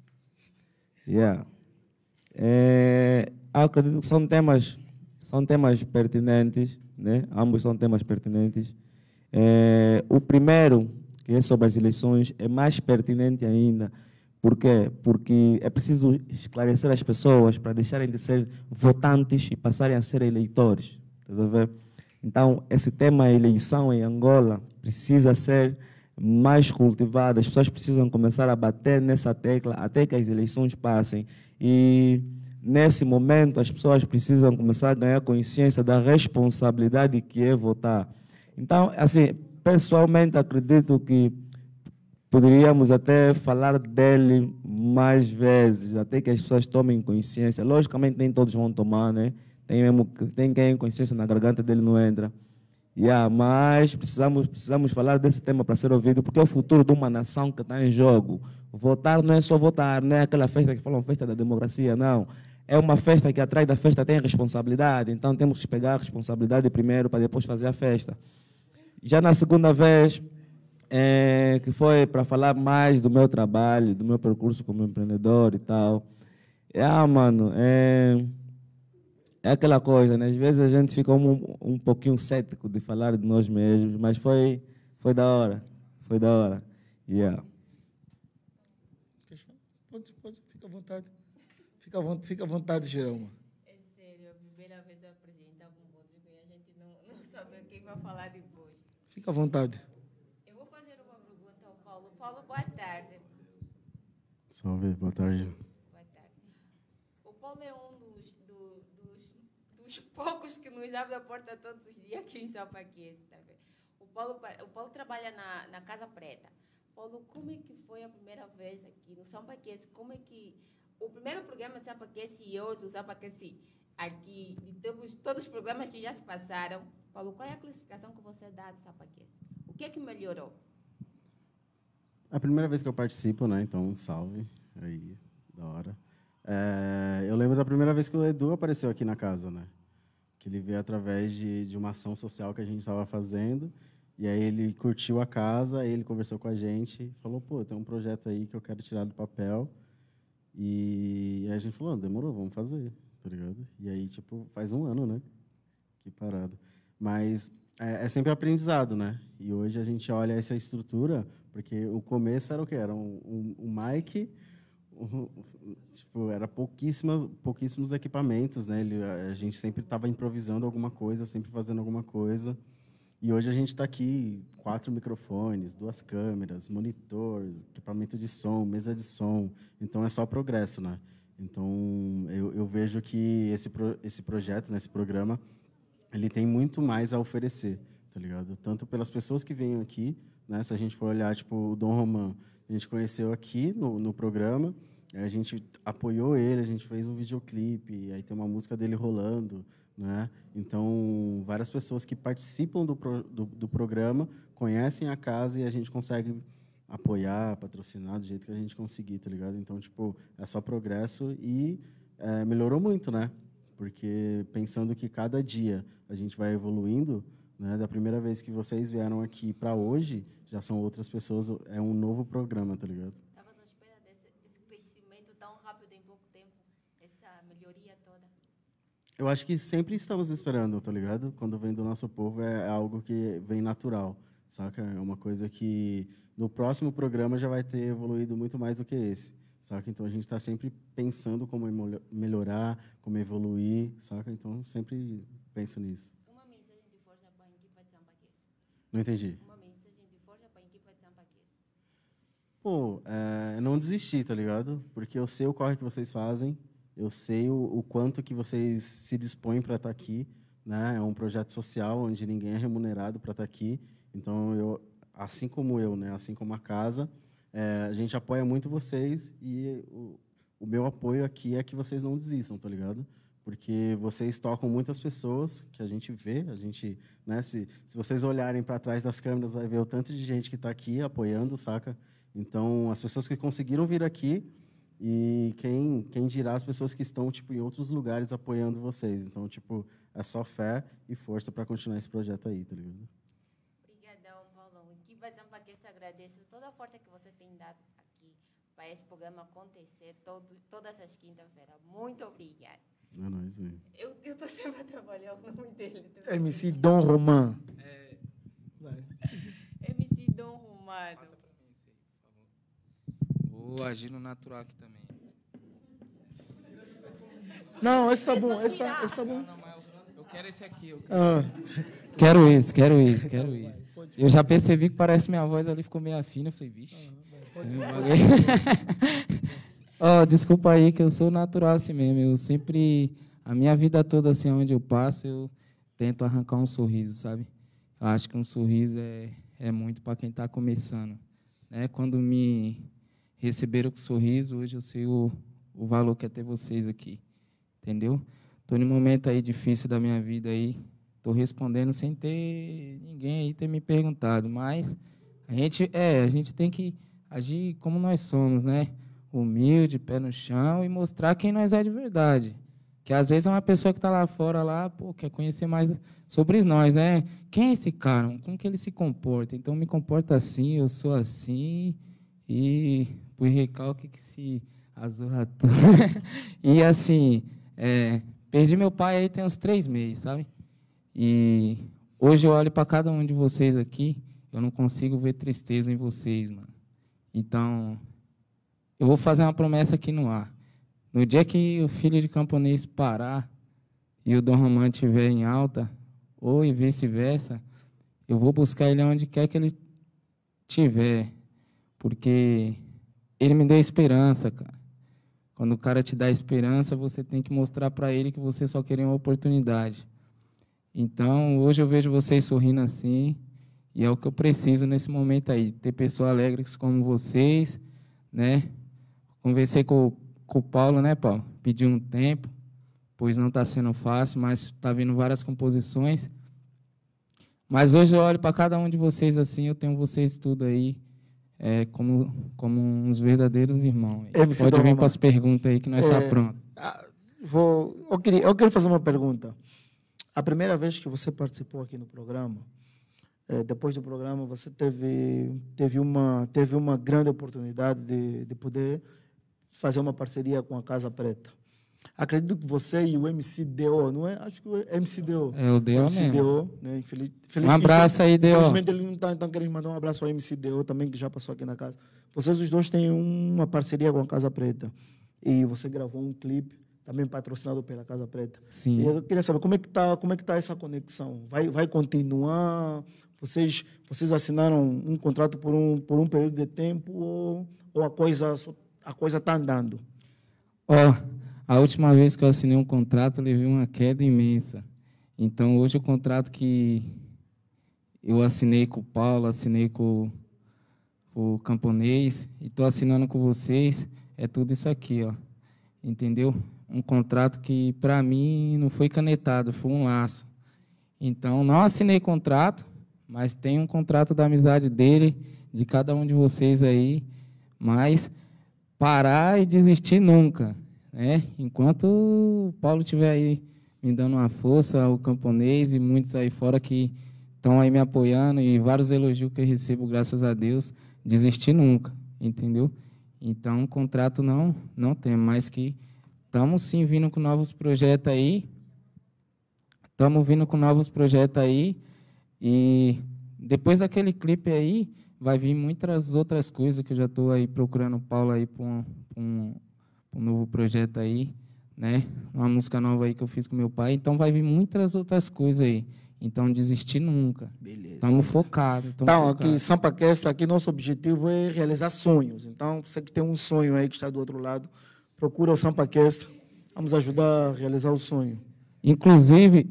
Acredito que são temas pertinentes, né? Ambos são temas pertinentes. O primeiro, que é sobre as eleições, é mais pertinente ainda. Por quê? Porque é preciso esclarecer as pessoas para deixarem de ser votantes e passarem a ser eleitores. Tá a ver? Então, esse tema eleição em Angola precisa ser mais cultivado. As pessoas precisam começar a bater nessa tecla até que as eleições passem. E, nesse momento, as pessoas precisam começar a ganhar consciência da responsabilidade que é votar. Então, assim, pessoalmente, acredito que poderíamos até falar dele mais vezes, até que as pessoas tomem consciência. Logicamente, nem todos vão tomar, né? Tem quem consciência na garganta dele não entra. Mas precisamos falar desse tema para ser ouvido, porque é o futuro de uma nação que está em jogo. Votar não é só votar, não é aquela festa que falam festa da democracia, não. É uma festa que atrás da festa tem responsabilidade, então temos que pegar a responsabilidade primeiro para depois fazer a festa. Já na segunda vez, que foi para falar mais do meu trabalho, do meu percurso como empreendedor e tal. Mano, é aquela coisa, né? Às vezes a gente fica um pouquinho cético de falar de nós mesmos, mas foi da hora. Foi da hora. Pode, fica à vontade. Fica à vontade, Jeroma. É sério, a primeira vez eu apresentar com o Rodrigo e a gente não sabe quem vai falar depois. Fica à vontade. Eu vou fazer uma pergunta ao Paulo. Paulo, boa tarde. Salve, boa tarde. Boa tarde. O Paulo é um dos dos poucos que nos abre a porta todos os dias aqui em Sampaquense, tá vendo? O Paulo trabalha na Casa Preta. Paulo, como é que foi a primeira vez aqui no Sampaquense? Como é que... O primeiro programa de Sampaquense e hoje, o Sampaquense aqui, de todos os programas que já se passaram. Paulo, qual é a classificação que você dá de Sampaquense? O que é que melhorou? É a primeira vez que eu participo, né? Então, salve. Aí, da hora. Eu lembro da primeira vez que o Edu apareceu aqui na casa, né? Que ele veio através de uma ação social que a gente estava fazendo. E aí ele curtiu a casa, aí ele conversou com a gente, falou, pô, tem um projeto aí que eu quero tirar do papel. E aí a gente falou, demorou, vamos fazer, tá ligado? E aí, tipo, faz um ano, né? Que parada. Mas é sempre aprendizado, né? E hoje a gente olha essa estrutura, porque o começo era o quê? Era um mic, tipo, era pouquíssimos equipamentos, né? A gente sempre estava improvisando alguma coisa, sempre fazendo alguma coisa. E hoje a gente está aqui, 4 microfones, 2 câmeras, monitores, equipamento de som, mesa de som. Então, é só progresso, né? Então, eu vejo que esse projeto, né, esse programa, ele tem muito mais a oferecer, tá ligado? Tanto pelas pessoas que vêm aqui, né? Se a gente for olhar, tipo, o Dom Román, a gente conheceu aqui no programa, a gente apoiou ele, a gente fez um videoclipe, aí tem uma música dele rolando, né? Então, várias pessoas que participam do programa conhecem a casa e a gente consegue apoiar, patrocinar do jeito que a gente conseguir, tá ligado? Então, tipo, é só progresso e melhorou muito, né? Porque pensando que cada dia a gente vai evoluindo, né? Da primeira vez que vocês vieram aqui para hoje, já são outras pessoas, é um novo programa, tá ligado? Estavas à espera desse crescimento tão rápido em pouco tempo, essa melhoria toda? Eu acho que sempre estamos esperando, tá ligado? Quando vem do nosso povo é algo que vem natural, saca? É uma coisa que no próximo programa já vai ter evoluído muito mais do que esse, saca? Então a gente está sempre pensando como melhorar, como evoluir, saca? Então sempre penso nisso. Uma mensagem de força para a equipe de Sampaquense. Não entendi. Uma mensagem de força para a equipe de Sampaquense. Pô, não desistir, tá ligado? Porque eu sei o corre que vocês fazem. Eu sei o quanto que vocês se dispõem para estar aqui, né? É um projeto social onde ninguém é remunerado para estar aqui. Então, assim como eu, né? Assim como a casa, a gente apoia muito vocês e o meu apoio aqui é que vocês não desistam, tá ligado? Porque vocês tocam muitas pessoas que a gente vê, né? Se vocês olharem para trás das câmeras, vai ver o tanto de gente que está aqui apoiando, saca? Então, as pessoas que conseguiram vir aqui e quem dirá as pessoas que estão tipo em outros lugares apoiando vocês. Então, tipo, é só fé e força para continuar esse projeto aí, tá ligado? Obrigadão, Paulo. O equipe de Sampaquense agradece toda a força que você tem dado aqui para esse programa acontecer todas as quintas-feiras. Muito obrigada. É nóis, velho. Eu estou sempre a trabalhar o nome dele. MC Dom Román. Vai. MC Dom Román. Passa para mim isso aí, por favor. Vou agir no natural aqui também. Não, esse tá bom, esse tá bom. Não, mas eu quero esse aqui. Ah, Quero isso. Eu já percebi que parece minha voz ali ficou meio afina. Eu falei, vixe. Desculpa aí que eu sou natural assim mesmo. Eu sempre, a minha vida toda assim, onde eu passo, eu tento arrancar um sorriso, sabe? Eu acho que um sorriso é muito para quem está começando, né? Quando me receberam com sorriso, hoje eu sei o valor que é ter vocês aqui, entendeu? Estou num momento aí difícil da minha vida aí, estou respondendo sem ter ninguém aí ter me perguntado, mas a gente tem que agir como nós somos, né? Humilde, pé no chão e mostrar quem nós é de verdade. Que às vezes é uma pessoa que está lá fora, quer conhecer mais sobre nós, né? Quem é esse cara? Como que ele se comporta? Então, me comporta assim, eu sou assim, e por recalque que se azurra tudo. E assim, perdi meu pai aí tem uns 3 meses, sabe? E hoje eu olho para cada um de vocês aqui, eu não consigo ver tristeza em vocês, mano. Então, eu vou fazer uma promessa aqui no ar. No dia que o filho de camponês parar e o Dom Román estiver em alta, ou e vice-versa, eu vou buscar ele onde quer que ele estiver, porque ele me deu esperança, cara. Quando o cara te dá esperança, você tem que mostrar para ele que você só queria uma oportunidade. Então, hoje eu vejo vocês sorrindo assim, e é o que eu preciso nesse momento aí, ter pessoas alegres como vocês, né? Conversei com o Paulo, né, Paulo? Pedi um tempo, pois não está sendo fácil, mas está vindo várias composições. Mas hoje eu olho para cada um de vocês assim, eu tenho vocês tudo aí, como uns verdadeiros irmãos. Pode vir para as perguntas aí que nós está pronto. Eu queria fazer uma pergunta. A primeira vez que você participou aqui no programa, depois do programa, você teve uma grande oportunidade de poder fazer uma parceria com a Casa Preta. Acredito que você e o MCDO, não é? Acho que o MCDO. É o DO mesmo. Né? Um abraço aí, DO. Infelizmente, ele não está então, querendo mandar um abraço ao MCDO também, que já passou aqui na casa. Vocês os dois têm uma parceria com a Casa Preta. E você gravou um clipe, também patrocinado pela Casa Preta. Sim. E eu queria saber como é que tá essa conexão. Vai continuar? Vocês assinaram um contrato por um período de tempo ou a coisa está andando? A última vez que eu assinei um contrato, eu levei uma queda imensa. Então, hoje, o contrato que eu assinei com o Paulo, assinei com o Camponês, e estou assinando com vocês, é tudo isso aqui, ó. Entendeu? Um contrato que, para mim, não foi canetado, foi um laço. Então, não assinei contrato, mas tem um contrato da amizade dele, de cada um de vocês aí, mas parar e desistir nunca. Enquanto o Paulo estiver aí me dando uma força, o Camponês e muitos aí fora que estão aí me apoiando e vários elogios que eu recebo, graças a Deus, desistir nunca, entendeu? Então, contrato não tem, mas que estamos sim vindo com novos projetos aí, e depois daquele clipe aí, vai vir muitas outras coisas que eu já estou aí procurando o Paulo aí para um novo projeto aí, né? Uma música nova aí que eu fiz com meu pai. Então, vai vir muitas outras coisas aí. Então, desistir nunca. Beleza. Estamos focados. Então, aqui, SampaCast, aqui nosso objetivo é realizar sonhos. Então, você que tem um sonho aí que está do outro lado, procura o SampaCast. Vamos ajudar a realizar o sonho. Inclusive,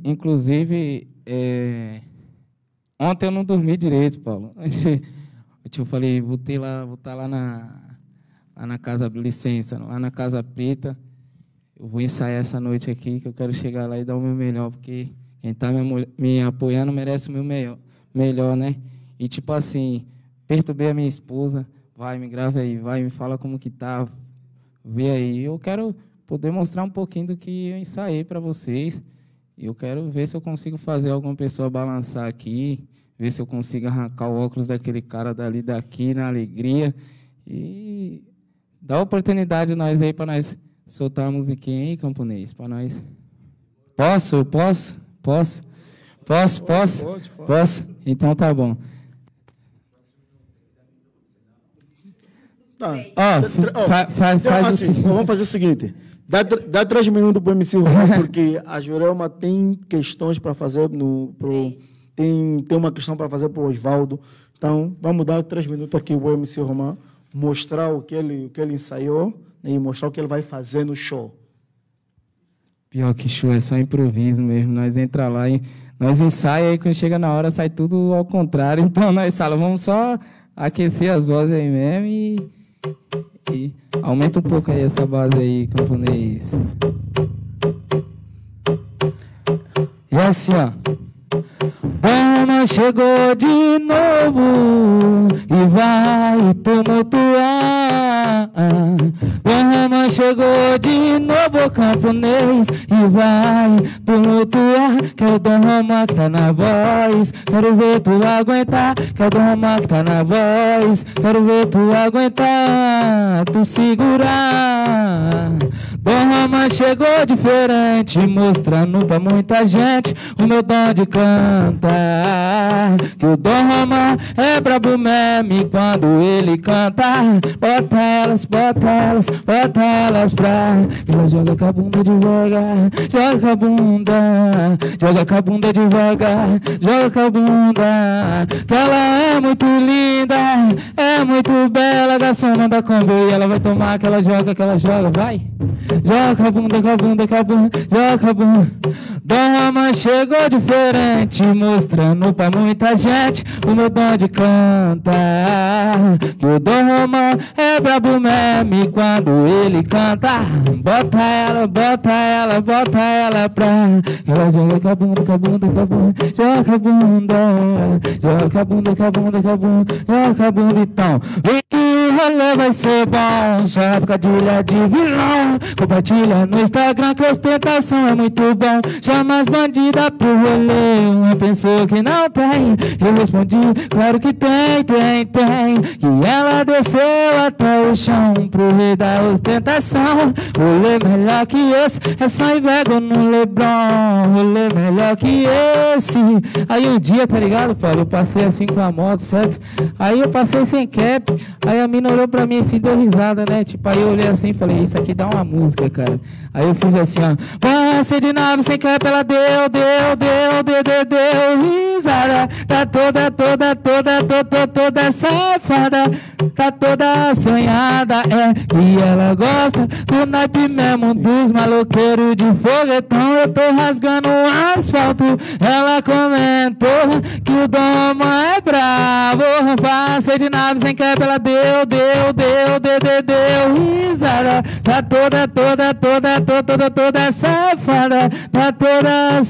ontem eu não dormi direito, Paulo. Eu falei, vou estar lá na Casa Licença, lá na Casa Preta. Eu vou ensaiar essa noite aqui, que eu quero chegar lá e dar o meu melhor, porque quem está me apoiando merece o meu melhor, né? E, tipo assim, perturbei a minha esposa, vai, me grava aí, vai, me fala como que tá, vê aí. Eu quero poder mostrar um pouquinho do que eu ensaiei para vocês. E eu quero ver se eu consigo fazer alguma pessoa balançar aqui, ver se eu consigo arrancar o óculos daquele cara daqui, na alegria. E dá oportunidade nós aí para nós soltar a musiquinha aí, Camponês, para nós. Posso? Posso? Então tá bom. Tá. Vamos fazer o seguinte. Dá 3 minutos para o MC Romão, porque a Jurema tem questões para fazer tem uma questão para fazer para o Osvaldo. Então, vamos dar 3 minutos aqui para o MC Romão mostrar o que ele ensaiou, né, e mostrar o que ele vai fazer no show. Pior que show, é só improviso mesmo. Nós entra lá e nós ensaiamos, aí quando chega na hora sai tudo ao contrário. Então, nós vamos só aquecer as vozes aí mesmo e aumenta um pouco aí essa base aí, Camponês. E assim, ó. Dona chegou de novo e vai tumultuar. Dona chegou de novo, Camponês, e vai tumultuar. Que é o Dona que tá na voz, quero ver tu aguentar. Que é o Dona que tá na voz, quero ver tu aguentar, tu segurar. Dona chegou diferente, mostrando pra muita gente o meu dom de cantar. Que o Dona é brabo mesmo, e quando ele canta, bota elas elas pra ela joga com a bunda devagar, joga com a bunda, joga com a bunda devagar, joga com a bunda, que ela é muito linda, é muito bela, garçom manda comer e ela vai tomar, que ela joga, vai, joga com a bunda, com a bunda, com a bunda, joga com a bunda. Dom Romã chegou diferente, mostrando pra muita gente o meu dom de cantar, que o Dom Romã é brabo mesmo quando ele canta, bota ela pra ela joga com a bunda, com a bunda, com a bunda, joga com a bunda, joga com a bunda, com a bunda, com a bunda, joga com a bunda. Então vem que o rolê vai ser bom, só bocadilha de vilão, compartilha no Instagram que a ostentação é muito bom, chama as bandidas pro rolê, uma pensou que não tem, eu respondi, claro que tem, que ela desceu até o chão pro rei da ostentação, rolê melhor que esse, é só invega no Leblon, rolê melhor que esse. Aí um dia, tá ligado, Paulo, eu passei assim com a moto, certo? Aí eu passei sem cap, aí a mina olhou pra mim assim, deu risada, né? Tipo, aí eu olhei assim e falei, isso aqui dá uma música, cara. Aí eu fiz assim, ó, passei de nave sem cap, ela deu risada, tá toda safada, tá toda assanhada, e ela gosta do naipe mesmo dos maloqueiros de foguetão, eu tô rasgando o asfalto, ela comentou que o Dom Romã é bravo, passei de nave sem cap, ela deu risada, tá toda safada, tá toda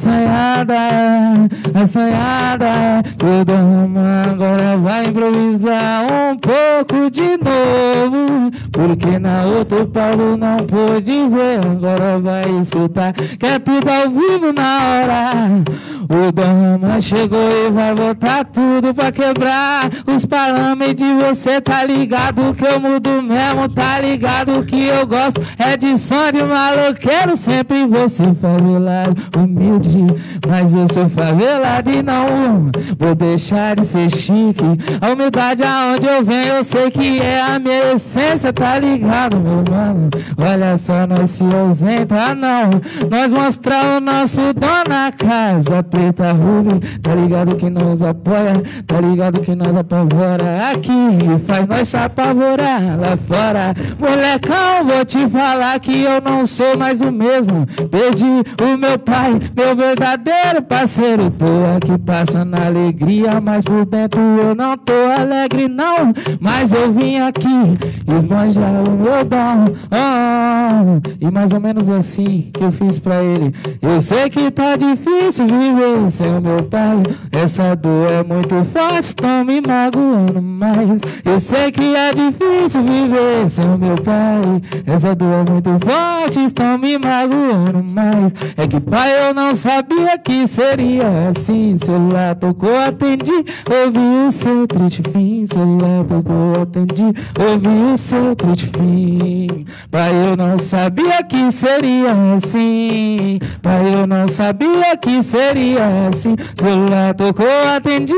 assanhada, que o Dom Romã agora vai improvisar um pouco de novo, porque na outra o Paulo não pôde ver, agora vai escutar, que é tudo ao vivo na hora. O Dom Romã chegou e vai botar tudo pra quebrar os parâmetros de você, tá ligado que eu mudo mesmo, tá ligado que eu gosto é de som de maloqueiro, sempre você favelado, humilde, mas eu sou favelado e não vou deixar de ser chique, a humildade aonde eu venho eu sei que é a minha essência, tá ligado meu mano, olha só nós se ausenta não, nós mostrar o nosso dom na casa preta Ruby, tá ligado que nos apoia, tá ligado que nós apavora aqui, faz nós se apavorar lá fora, molecão, vou te falar que eu não sou mais o mesmo, perdi o meu pai, meu verdadeiro parceiro, tô aqui passando alegria, mas por dentro eu não tô alegre não, mas eu vim aqui esbanjar o meu dom, e mais ou menos assim que eu fiz pra ele, eu sei que tá difícil viver sem o meu pai, essa dor é muito forte, estão me magoando mais, eu sei que é difícil viver sem o meu pai, essa dor é muito forte, estão me magoando mais, é que pai eu não sabia que seria assim, celular tocou, atendi, ouvi o seu triste fim, celular tocou, atendi, ouvi o seu triste fim, pai eu não sabia que seria assim, pai eu não sabia que seria assim, celular tocou, atendi,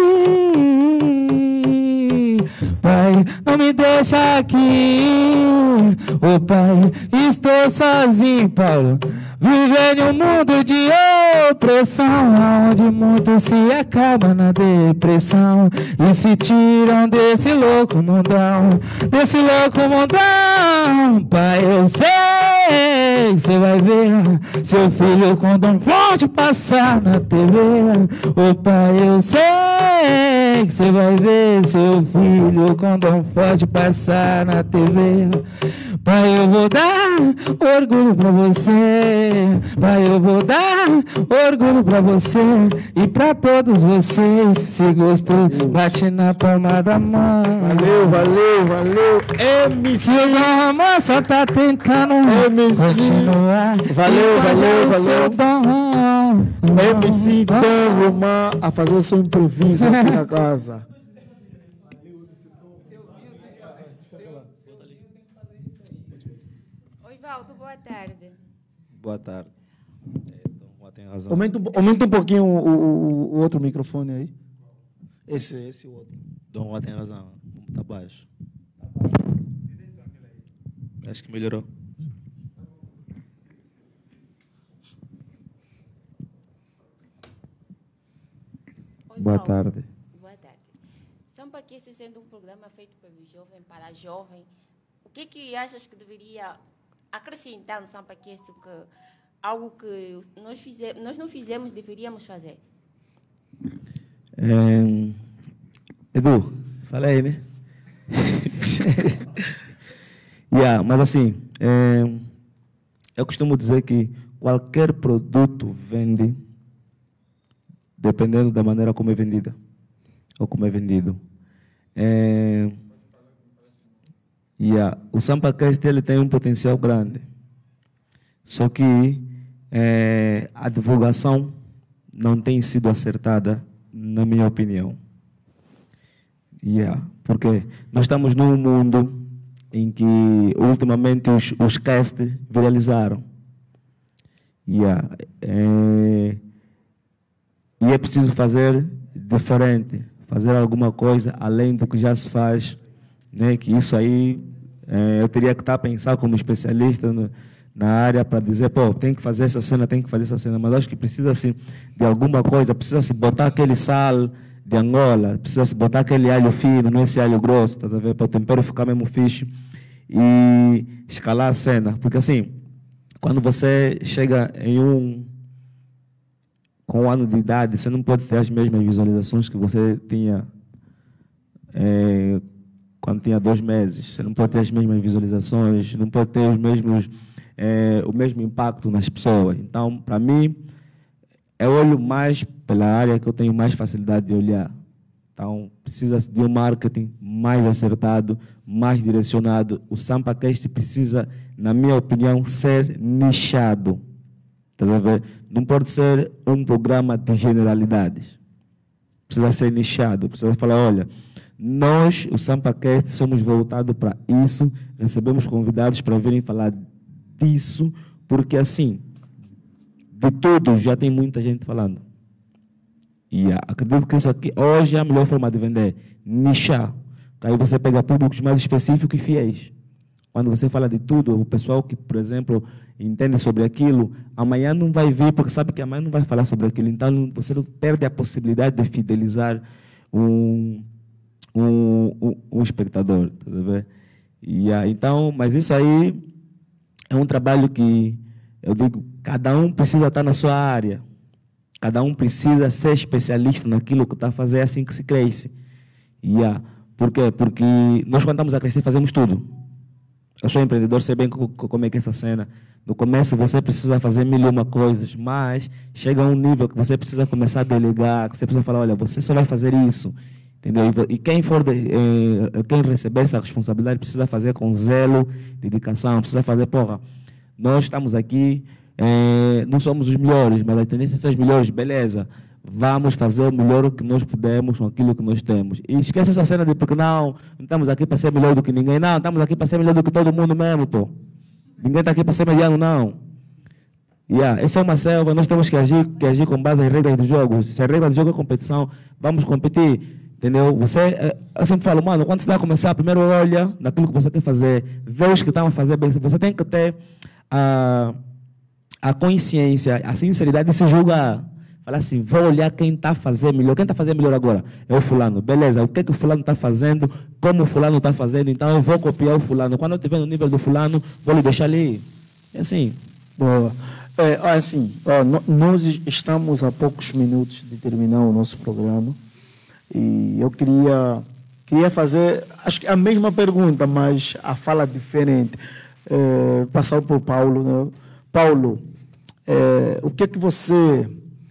pai não me deixa aqui, ô pai, estou sozinho, Paulo, vivendo em um mundo de opressão, onde muitos se acabam na depressão e se tiram desse louco mundão, pai eu sei, você vai ver seu filho com Dom Forte passar na TV, ô pai eu sei, você vai ver seu filho com Dom Forte passar na TV, pai eu vou dar orgulho pra você, pai eu vou dar orgulho pra você e pra todos vocês, se gostou bate na palma da mão, Valeu, MC. o Dom Romã só tá tentando continuar, Valeu. Dom. MC Dom Romã a fazer o seu improviso aqui na casa. Oi, Valdo, boa tarde. Boa tarde. Dom Juan tem razão. Aumenta um pouquinho o outro microfone aí. Esse outro. Dom Juan tem razão. Tá baixo. Acho que melhorou. tarde. Boa tarde. Sampaquece sendo um programa feito pelo jovem para jovem, o que achas que deveria acrescentar no Sampaquece, algo que nós não fizemos, deveríamos fazer? Edu, fala aí, né? Mas assim, eu costumo dizer que qualquer produto vende dependendo da maneira como é vendida ou como é vendido. O Sampacast ele tem um potencial grande, só que a divulgação não tem sido acertada, na minha opinião. Porque nós estamos num mundo em que ultimamente os casts viralizaram. E é preciso fazer diferente, fazer alguma coisa além do que já se faz, né? Que isso aí eu teria que estar a pensar como especialista na área para dizer, pô, tem que fazer essa cena, tem que fazer essa cena, mas acho que precisa-se de alguma coisa, precisa-se botar aquele sal de Angola, precisa-se botar aquele alho fino, não esse alho grosso, tá vendo? Para o tempero ficar mesmo fixe e escalar a cena, porque assim, quando você chega com 1 ano de idade, você não pode ter as mesmas visualizações que você tinha quando tinha 2 meses. Você não pode ter as mesmas visualizações, não pode ter o mesmo impacto nas pessoas. Então, para mim, eu olho mais pela área que eu tenho mais facilidade de olhar. Então, precisa de um marketing mais acertado, mais direcionado. O Sampacast precisa, na minha opinião, ser nichado. Tá vendo? Não pode ser um programa de generalidades. Precisa ser nichado. Precisa falar, olha, nós, o Sampacast, somos voltados para isso, recebemos convidados para virem falar disso, porque assim, de tudo já tem muita gente falando. E acredito que isso aqui hoje é a melhor forma de vender, nichar. Aí você pega públicos mais específicos e fiéis. Quando você fala de tudo, o pessoal que, por exemplo, entende sobre aquilo, amanhã não vai vir, porque sabe que amanhã não vai falar sobre aquilo. Então, você perde a possibilidade de fidelizar um espectador. Tá vendo? Então, mas isso aí é um trabalho que, eu digo, cada um precisa estar na sua área. Cada um precisa ser especialista naquilo que está a fazer, é assim que se cresce. Por quê? Porque nós, quando estamos a crescer, fazemos tudo. Eu sou empreendedor, sei bem como é que é essa cena. No começo, você precisa fazer 1001 coisas, mas chega a um nível que você precisa começar a delegar, que você precisa falar, olha, você só vai fazer isso. Entendeu? E quem receber essa responsabilidade precisa fazer com zelo, dedicação, precisa fazer, nós estamos aqui, não somos os melhores, mas a tendência é ser os melhores, beleza. Vamos fazer o melhor que nós pudermos com aquilo que nós temos. E esquece essa cena de porque não estamos aqui para ser melhor do que ninguém, não, estamos aqui para ser melhor do que todo mundo mesmo, pô. Ninguém está aqui para ser mediano, não. Essa é uma selva, nós temos que agir com base nas regras do jogo. Se a regra do jogo é competição, vamos competir. Entendeu? Eu sempre falo, mano, quando você vai começar, primeiro olha naquilo que você quer fazer, vê os que estão a fazer bem. Você tem que ter a consciência, a sinceridade de se julgar. Falar assim, vou olhar quem está a fazer melhor. Quem está a fazer melhor agora? É o fulano. Beleza, o que o fulano está fazendo, como o fulano está fazendo, então eu vou copiar o fulano. Quando eu estiver no nível do fulano, vou lhe deixar ali. É assim. Boa. Nós estamos a poucos minutos de terminar o nosso programa. E eu queria fazer, acho que a mesma pergunta, mas a fala diferente. Passar para o Paulo. Né? Paulo, o que é que você...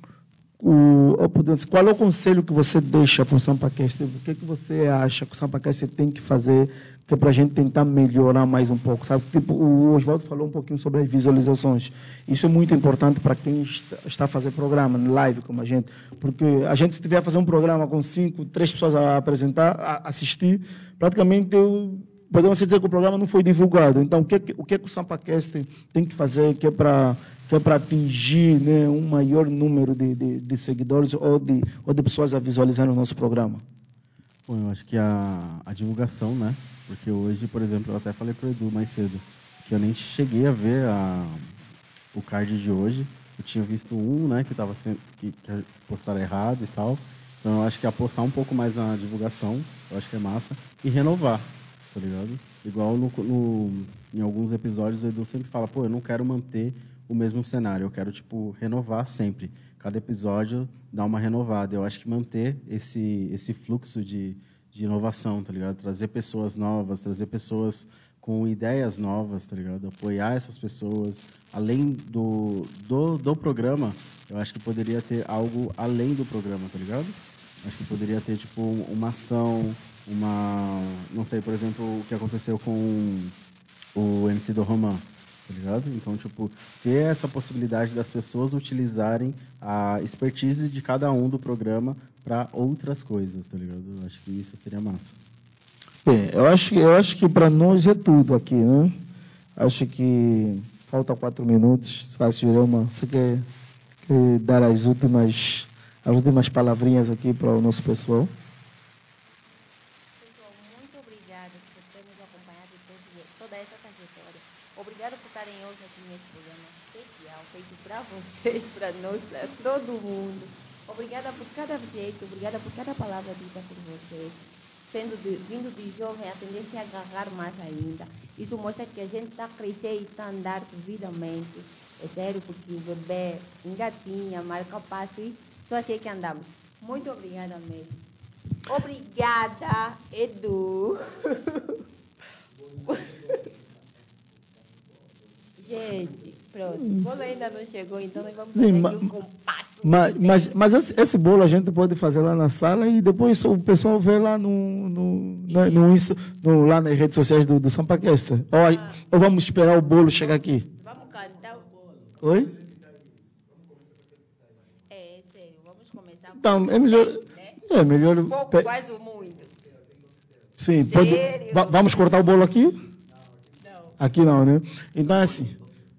qual é o conselho que você deixa para o Sampacast? O que é que você acha que o Sampacast tem que fazer que é para a gente tentar melhorar mais um pouco? Sabe? Tipo, o Oswaldo falou um pouquinho sobre as visualizações. Isso é muito importante para quem está a fazer programa, live como a gente. Porque a gente, se tiver a fazer um programa com 3 pessoas a apresentar, a assistir, praticamente podemos dizer que o programa não foi divulgado. Então, o que é que o Sampacast tem que fazer que é para atingir, né, um maior número de seguidores ou de pessoas a visualizarem o nosso programa? Bom, eu acho que a divulgação, né? Porque hoje, por exemplo, eu até falei para o Edu mais cedo, que eu nem cheguei a ver o card de hoje. Eu tinha visto né, que postaram errado e tal. Então eu acho que apostar um pouco mais na divulgação, eu acho que é massa. E renovar, tá ligado? Igual em alguns episódios o Edu sempre fala, pô, eu não quero manter o mesmo cenário, eu quero, tipo, renovar sempre. Cada episódio dá uma renovada. Eu acho que manter esse fluxo de inovação, tá ligado? Trazer pessoas novas, trazer pessoas com ideias novas, tá ligado? Apoiar essas pessoas. Além do programa, eu acho que poderia ter algo além do programa, tá ligado? Acho que poderia ter, tipo, uma ação, não sei, por exemplo, o que aconteceu com o MC do Roman, tá ligado? Então, tipo, ter essa possibilidade das pessoas utilizarem a expertise de cada um do programa para outras coisas, tá ligado? Eu acho que isso seria massa. Bem, eu acho que para nós é tudo aqui, né? Acho que falta 4 minutos. Jeroma, você quer dar as últimas palavrinhas aqui para o nosso pessoal? Pessoal, muito obrigada por ter nos acompanhado toda essa trajetória. Obrigada por estarem hoje aqui nesse programa especial, feito para vocês, para nós, para todo mundo. Obrigada por cada jeito, obrigada por cada palavra dita por vocês. Vindo de jovem, a tendência a agarrar mais ainda. Isso mostra que a gente está a crescer e está a andar devidamente. É sério, porque o bebê engatinha, marca passo e só assim que andamos. Muito obrigada mesmo. Obrigada, Edu. Gente, pronto. O bolo ainda não chegou, então nós vamos fazer aqui um compasso. Mas esse bolo a gente pode fazer lá na sala e depois o pessoal vê lá lá nas redes sociais do Sampacast. Ou vamos esperar o bolo chegar aqui? Vamos cantar o bolo. Oi? É sério, vamos começar com Então, é melhor. né? É melhor. Pouco faz o muito. Sim, pode. Sério? Vamos cortar o bolo aqui? Não. Aqui não, né? Então é assim.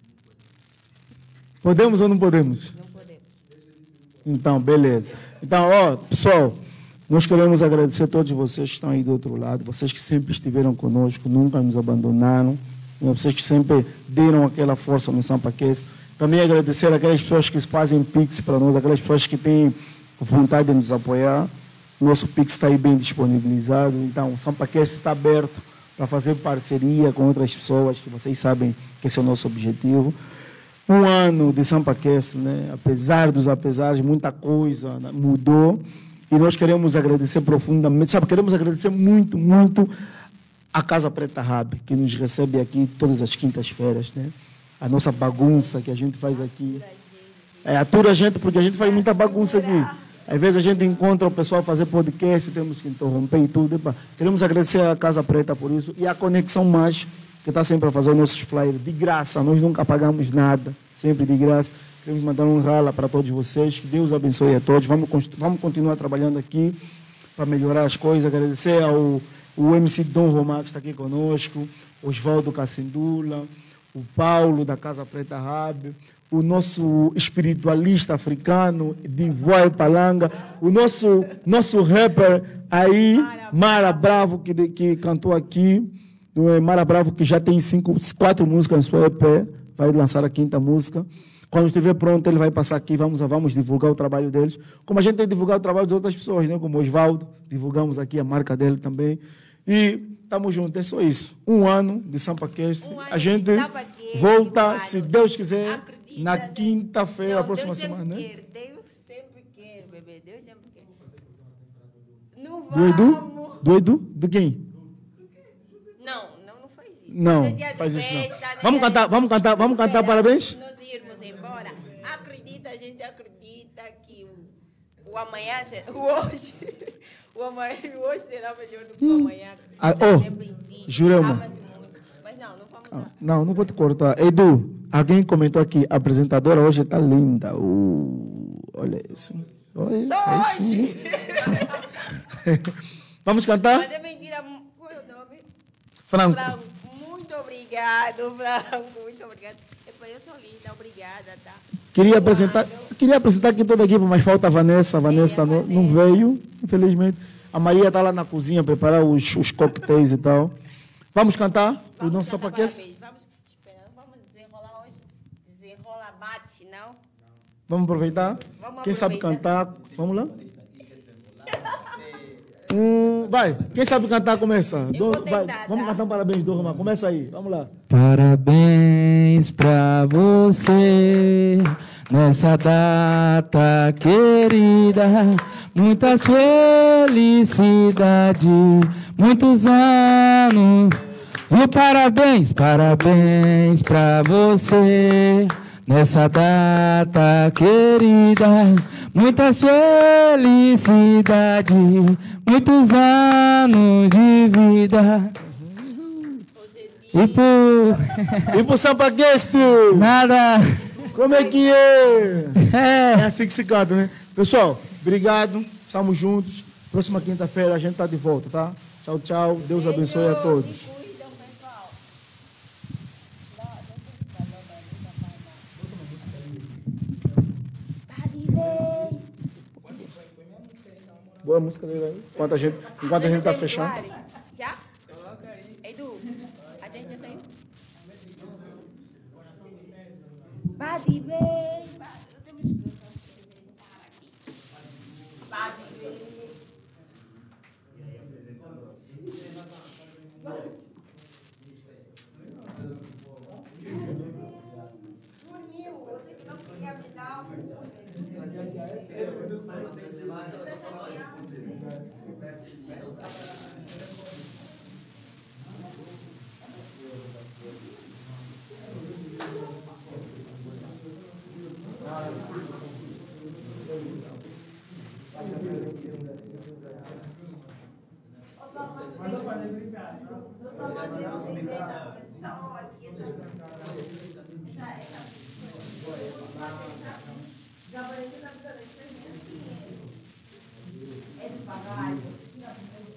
Podemos ou não podemos? Não podemos. Então, beleza. Então, pessoal, nós queremos agradecer a todos vocês que estão aí do outro lado, vocês que sempre estiveram conosco, nunca nos abandonaram, vocês que sempre deram aquela força no Sampacast. Também agradecer aquelas pessoas que fazem Pix para nós, aquelas pessoas que têm vontade de nos apoiar. Nosso Pix está aí bem disponibilizado, então o Sampacast está aberto para fazer parceria com outras pessoas, que vocês sabem que esse é o nosso objetivo. Um ano de Sampacast, né? Apesar dos apesares, muita coisa, né, mudou. E nós queremos agradecer profundamente, queremos agradecer muito, muito a Casa Preta Hub, que nos recebe aqui todas as quintas-feiras, né? A nossa bagunça que a gente faz aqui. Atura a gente, porque a gente faz muita bagunça aqui. Às vezes a gente encontra o pessoal fazer podcast, temos que interromper e tudo. Queremos agradecer a Casa Preta por isso e a Conexão Mais, que está sempre a fazer os nossos flyers de graça. Nós nunca pagamos nada, sempre de graça. Queremos mandar um rala para todos vocês. Que Deus abençoe a todos. Vamos continuar trabalhando aqui para melhorar as coisas. Agradecer ao MC Dom Romar, que está aqui conosco, Osvaldo Cassendula, o Paulo, da Casa Preta Hub, o nosso espiritualista africano, Divoire Palanga, o nosso rapper aí, Mara Bravo, que cantou aqui. Mara Bravo, que já tem 4 músicas na sua EP, vai lançar a 5ª música. Quando estiver pronto, ele vai passar aqui, vamos divulgar o trabalho deles. Como a gente tem divulgado o trabalho de outras pessoas, né? Como o Osvaldo, divulgamos aqui a marca dele também. E estamos juntos, é só isso. Um ano de Sampacast. A gente volta, se Deus quiser, na quinta-feira, a próxima semana. Né? Deus sempre quer, bebê. Deus sempre quer. Não Do Edu? Do Edu? Do quem? Não faz isso. Não, Hoje é dia de faz isso não. festa, né? Vamos cantar parabéns? Nós irmos embora. A gente acredita que o amanhã, o hoje será melhor do que o amanhã. Jurema. Mas não vamos lá. Não vou te cortar. Edu, alguém comentou aqui, a apresentadora hoje está linda. Olha isso. Olha, Só hoje. Vamos cantar? Mas é mentira. Qual é o nome? Franco. Muito obrigado, Franco. Muito obrigado. Eu sou linda, obrigada, tá? Queria apresentar aqui toda a equipe, mas falta a Vanessa. A Vanessa não veio, infelizmente. A Maria está lá na cozinha preparar os coquetéis e tal. Vamos cantar o nosso Sampacast? Vamos esperar, vamos desenrolar hoje. Desenrola bate, não? Vamos aproveitar? Quem sabe cantar? Vamos lá? Vai, quem sabe cantar, começa. Eu vou Vai, tentar, vamos tá? cantar um parabéns, Dorma. Começa aí, vamos lá. Parabéns pra você nessa data querida. Muitas felicidades, muitos anos. E parabéns, parabéns pra você nessa data querida. Muitas felicidades, muitos anos de vida. E pro Sampagueste? Nada. Como é que é? É assim que se canta, né? Pessoal, obrigado. Estamos juntos. Próxima quinta-feira a gente tá de volta, tá? Tchau, tchau. Deus abençoe a todos. Boa música dele aí. Enquanto a gente tá fechando. Já? Edu, a gente já saiu? Bate bem. Temos que apresentar aqui. Bate bem. Dormiu, você que não queria me dar é devagar.